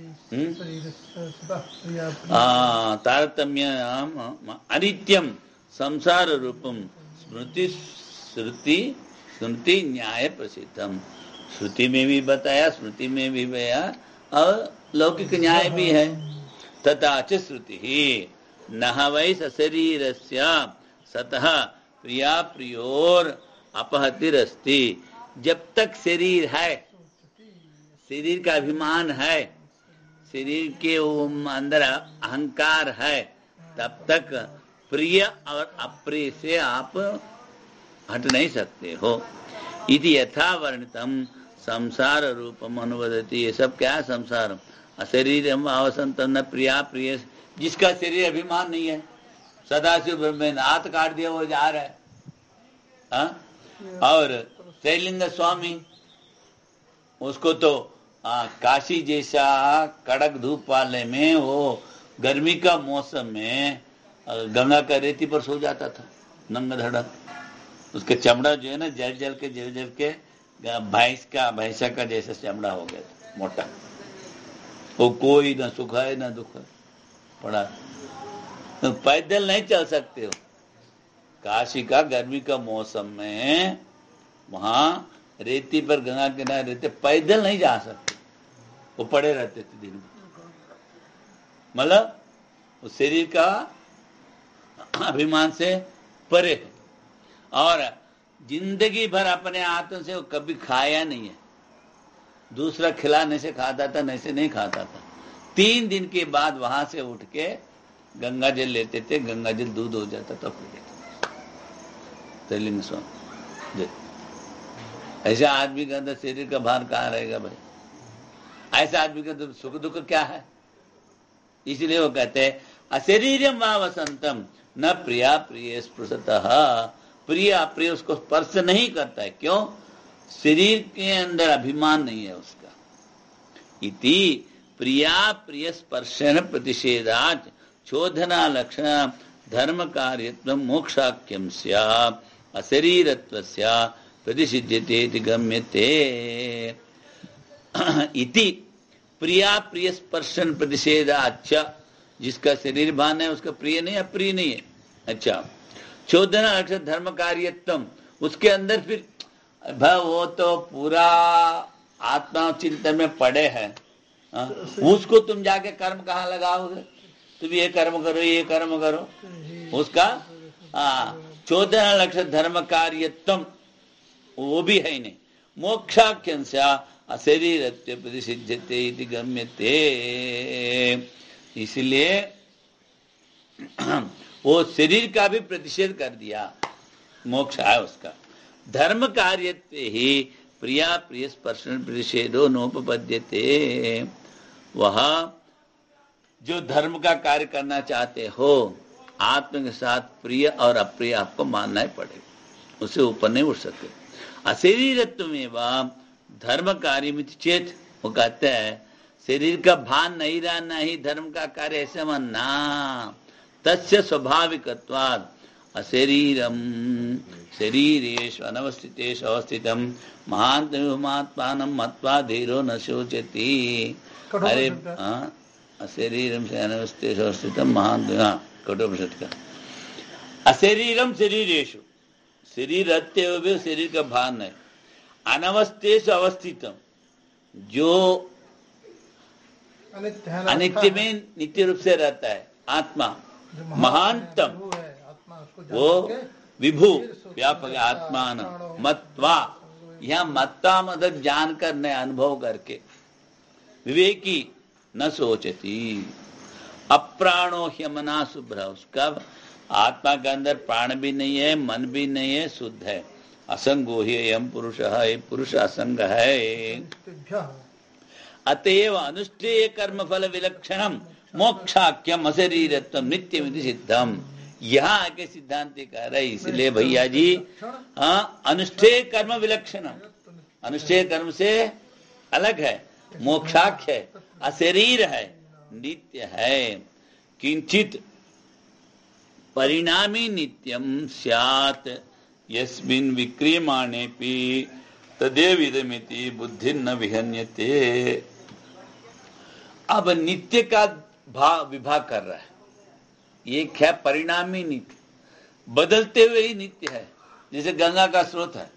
तारतम्य अनित्यम संसार रूपम स्मृति श्रुति स्मृति न्याय प्रसिद्धम। श्रुति में भी बताया, स्मृति में भी बताया, और लौकिक न्याय भी है। तथा च श्रुति ही न वै सशरीरस्य सतः प्रिया प्रियोर अपहतिरस्ति। जब तक शरीर है, शरीर का अभिमान है, शरीर के अंदर अहंकार है, तब तक प्रिय और अप्रिय से आप हट नहीं सकते हो। इति यथा वर्णितम संसार रूपम अनुवदति। ये सब क्या है, संसार अशरीर अवसंतम न प्रिया प्रिय, जिसका शरीर अभिमान नहीं है, सदाशिव ब्रह्म हाथ काट दिया वो जा रहा है। हा? और शैलेंद्र स्वामी, उसको तो आ, काशी जैसा कड़क धूप वाले में वो गर्मी का मौसम में गंगा का रेती पर सो जाता था नंगा धड़क। उसके चमड़ा जो है ना जल जल के जल जल के भैंस का भैंसा का जैसा चमड़ा हो गया था, मोटा। वो कोई ना सुख है ना दुख है, पड़ा तो पैदल नहीं चल सकते हो। काशी का गर्मी का मौसम में वहां रेती पर गंगा किनारे रहते, पैदल नहीं जा सकते, वो पड़े रहते थे दिन में। मतलब उस शरीर का अभिमान से परे है। और जिंदगी भर अपने हाथों से वो कभी खाया नहीं है, दूसरा खिलाने से खाता था, नहीं से नहीं खाता था। तीन दिन के बाद वहां से उठ के गंगा जल लेते थे, गंगा जल दूध हो जाता था, त्रिलिंग स्वामी। ऐसा आदमी के अंदर शरीर का भार कहाँ रहेगा भाई? ऐसा आदमी के अंदर सुख दुख क्या है? इसलिए वो कहते हैं अशरीरम वा वसंतम न प्रिया प्रिय स्पृशतः। प्रिय अप्रिय उसको स्पर्श नहीं करता है। क्यों? शरीर के अंदर अभिमान नहीं है उसका। इति प्रिया प्रिय स्पर्शन प्रतिषेधात् चोदना लक्षण धर्म कार्यत्व मोक्षाख्यम स्या अशरीरत्वस्य प्रतिषिध्यते इति गम्यते। इति प्रिया प्रिय स्पर्शन प्रतिषेधाच्च, जिसका शरीर भान है उसका प्रिय नहीं अप्रिय नहीं है। अच्छा, चोदना लक्षण धर्म कार्यत्व, उसके अंदर फिर भाई वो तो पूरा आत्मा चिंतन में पड़े हैं, उसको तुम जाके कर्म कहाँ लगाओगे? तुम ये कर्म करो ये कर्म करो, उसका चोदना लक्षण धर्म कार्यत्व वो भी है ही नहीं। मोक्षाख्यंस्या अशरीरत्व प्रतिषिध्यते इति गम्यते। इसलिए वो शरीर का भी प्रतिषेध कर दिया, मोक्ष है उसका। धर्म कार्यत्व ही प्रिया प्रिय स्पर्शन प्रतिषेधो नोपपद्यते। वह जो धर्म का कार्य करना चाहते हो, आत्म के साथ प्रिय और अप्रिय आपको मानना ही पड़ेगा, उससे ऊपर नहीं उठ सकते। अशरीरत्व में वह धर्म कार्य में चेत, वो कहते हैं शरीर का भान नहीं रहना ही धर्म का कार्य ऐसे मानना। तस्य स्वाभाविकत्वाद अशरीरम शरीरेषु अनवस्थितेषु अवस्थितम महात्मानं मत्वा धीरो न शोचति। अरे हाँ, अशरीरम से अनवस्थितेषु अवस्थितम महात्मा, कठोपनिषद का अशरीरम शरीरेषु, शरीर रहते हुए भी शरीर का भान है। अनवस्थेषु अवस्थितम, जो अनित्य में नित्य रूप से रहता है आत्मा, महानतम वो विभु व्यापक आत्मान मत्वा, यह मत्ता मदद जानकर न अनुभव करके विवेकी न सोचती। अप्राणो ह्यमना शुभ्र, उसका आत्मा के अंदर प्राण भी नहीं है, मन भी नहीं है, शुद्ध है। असंगो ही यम पुरुष है, पुरुष असंग है। अतएव अनुष्ठेय कर्म फल विलक्षणम मोक्षाख्यम अशरीरत्वम नित्यमिति सिद्धम। यहाँ आके सिद्धांति कह रहे, इसलिए भैया जी हाँ, अनुष्ठेय कर्म विलक्षणम, अनुष्ठेय कर्म से अलग है, मोक्षाख्य है, अशरीर है, नित्य है। किंचित परिणामी नित्यम स्यात् यस्मिन् विक्रियमाणेपि तदेविदमिति बुद्धि न विहन्यते। अब नित्य का भाव विभाग कर रहा है। एक है परिणामी नित्य, बदलते हुए ही नित्य है। जैसे गंगा का स्रोत है,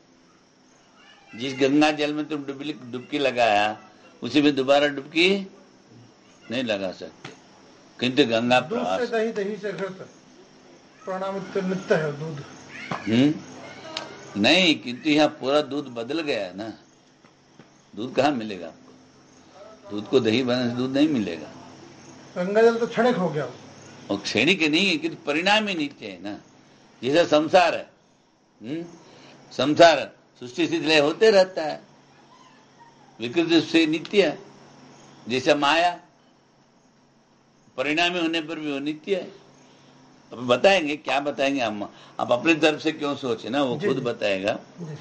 जिस गंगा जल में तुम डुबकी डुबकी लगाया उसी में दोबारा डुबकी नहीं लगा सकते, किंतु गंगा प्रवाह दूध से दही, दही से घृत, परिणामित नित्य है दूध। हम्म नहीं, किंतु यहाँ पूरा दूध बदल गया है ना। दूध कहाँ मिलेगा आपको? दूध को दही बनाने से दूध नहीं मिलेगा। गंगा जल तो क्षणिक हो गया, और क्षणिक नहीं है, किंतु परिणाम ही नित्य है ना। जैसा संसार है, हम्म संसार सृष्टि स्थिति लय होते रहता है, विकृति से नित्य है। जैसा माया परिणामी होने पर भी वो नित्य है। अब बताएंगे, क्या बताएंगे हम, आप अपनी तरफ से क्यों सोचे ना, वो खुद बताएगा।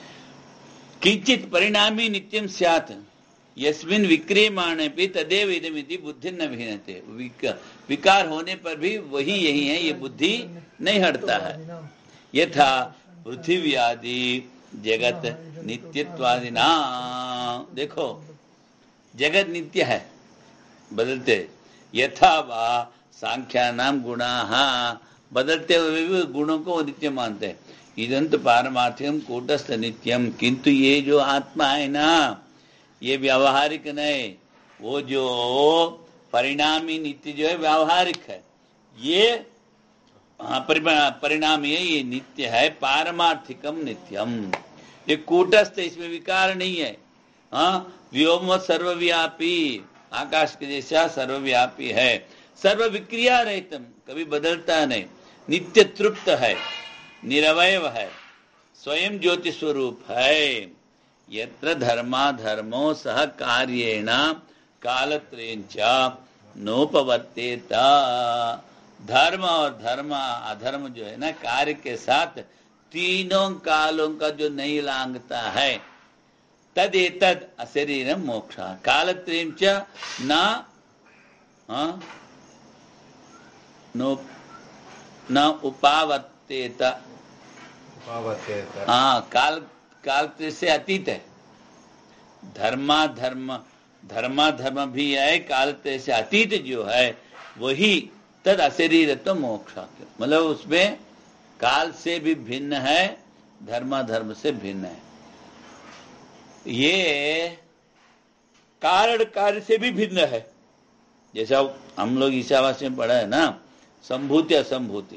किंचित परिणामी नित्यम स्यात् यस्मिन् विक्रियमाणे भी तदेव इदमिति बुद्धि न भिन्नते। विकार होने पर भी वही यही है, ये बुद्धि नहीं हटता है। यथा पृथ्वी आदि जगत नित्यत्वादि ना, देखो जगत नित्य है, बदलते। यथा वा सांख्या नाम गुणा, बदलते हुए भी गुणों को नित्य मानते हैं। इदंत पारमार्थिकम कूटस्थ नित्यम, किंतु ये जो आत्मा है ना, ये व्यावहारिक नहीं, वो जो परिणामी नित्य जो है व्यावहारिक है। ये हाँ परिणामी है, ये नित्य है। पारमार्थिकम नित्यम, ये कूटस्थ, इसमें विकार नहीं है। हाँ, व्योम सर्वव्यापी, आकाश के जैसा सर्वव्यापी है। सर्व विक्रिया रहितम, कभी बदलता नहीं, नित्य तृप्त है, निरवय है, स्वयं ज्योति स्वरूप है। यत्र धर्मा धर्मो सह कार्येण कालत्रयेंच नोपवर्तेत। धर्म और धर्म अधर्म जो है ना, कार्य के साथ तीनों कालों का जो नहीं लांघता है, तद एतद अशरीरम मोक्ष। कालत्रयेंच न नो न उपावर्तेत। हाँ, काल काल से अतीत है। धर्मा धर्म धर्मा धर्म भी है, काल से अतीत जो है वही तद अशरीर तो मोक्ष, मतलब उसमें काल से भी भिन्न है, धर्मा धर्म से भिन्न है। ये कारण कार्य से भी भिन्न है। जैसा हम लोग ईशावास्य में पढ़ा है ना, संभूति असंभूति।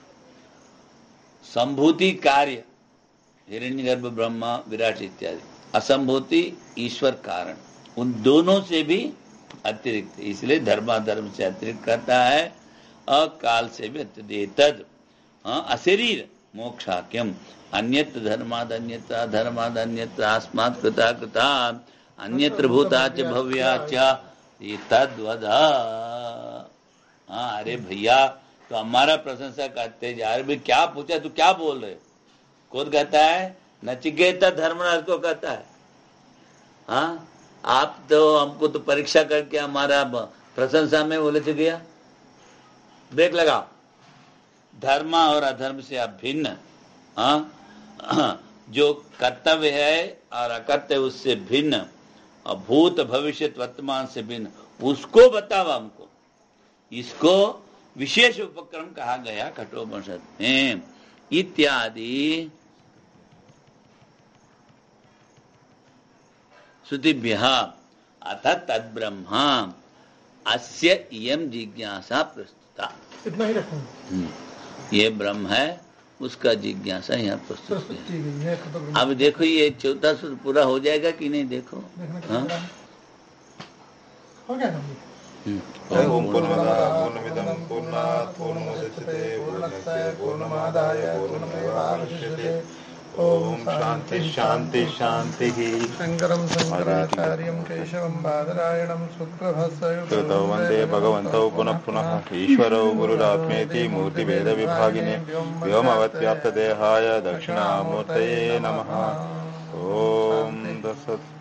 संभूति कार्य हिरण्यगर्भ ब्रह्मा विराट इत्यादि, असंभूति ईश्वर कारण, उन दोनों से भी अतिरिक्त, इसलिए धर्माधर्म से अतिरिक्त करता है, अकाल से भी अतिरिक्त। अशरीर मोक्षाख्यम, अन्यत्र धर्माद अन्यत्र धर्माद अन्यत्र अस्मात् कृता कृता अन्यत्र भूताच भव्याच तद्वद। हाँ, अरे भैया तो हमारा प्रशंसा करते जा रहे, भाई क्या पूछा, तू क्या बोल रहे? कौन कहता है? नचिकेता धर्मराज को कहता है। हाँ, आप तो हमको तो परीक्षा करके हमारा प्रशंसा में उलझ गया। ब्रेक लगाओ। धर्म और अधर्म से अभिन्न, हाँ, जो कर्तव्य है और अकर्तव्य उससे भिन्न, और भूत भविष्य वर्तमान से भिन्न, उसको बताओ हमको। इसको विशेष उपक्रम कहा गया कठोपनिषद में। इत्यादि श्रुतिभ्यः अथ तद्ब्रह्मा अस्य इयं जिज्ञासा प्रस्तुता। इतना ही रखूंगा। ये ब्रह्म है, उसका जिज्ञासा यहाँ प्रस्तुत है। अब देखो ये चौथा सूत्र पूरा हो जाएगा कि नहीं, देखो। हाँ, हो गया ना? ओम पूर्णमदः पूर्णमिदं पूर्णात् पूर्णमुदच्यते मुदच्यते पूर्णस्य पूर्णमादाय पूर्णमेवावशिष्यते। ओम शांति शांति शांति। शंकरं शंकराचार्यं केशवं बादरायणं श्रुतौ वन्दे भगवन्तौ पुनः पुनः ईश्वरौ गुरुरात्मेति मूर्तिभेदविभागिने व्योमवद्व्याप्तदेहाय दक्षिणामूर्तये नमः। ओम दशरथ।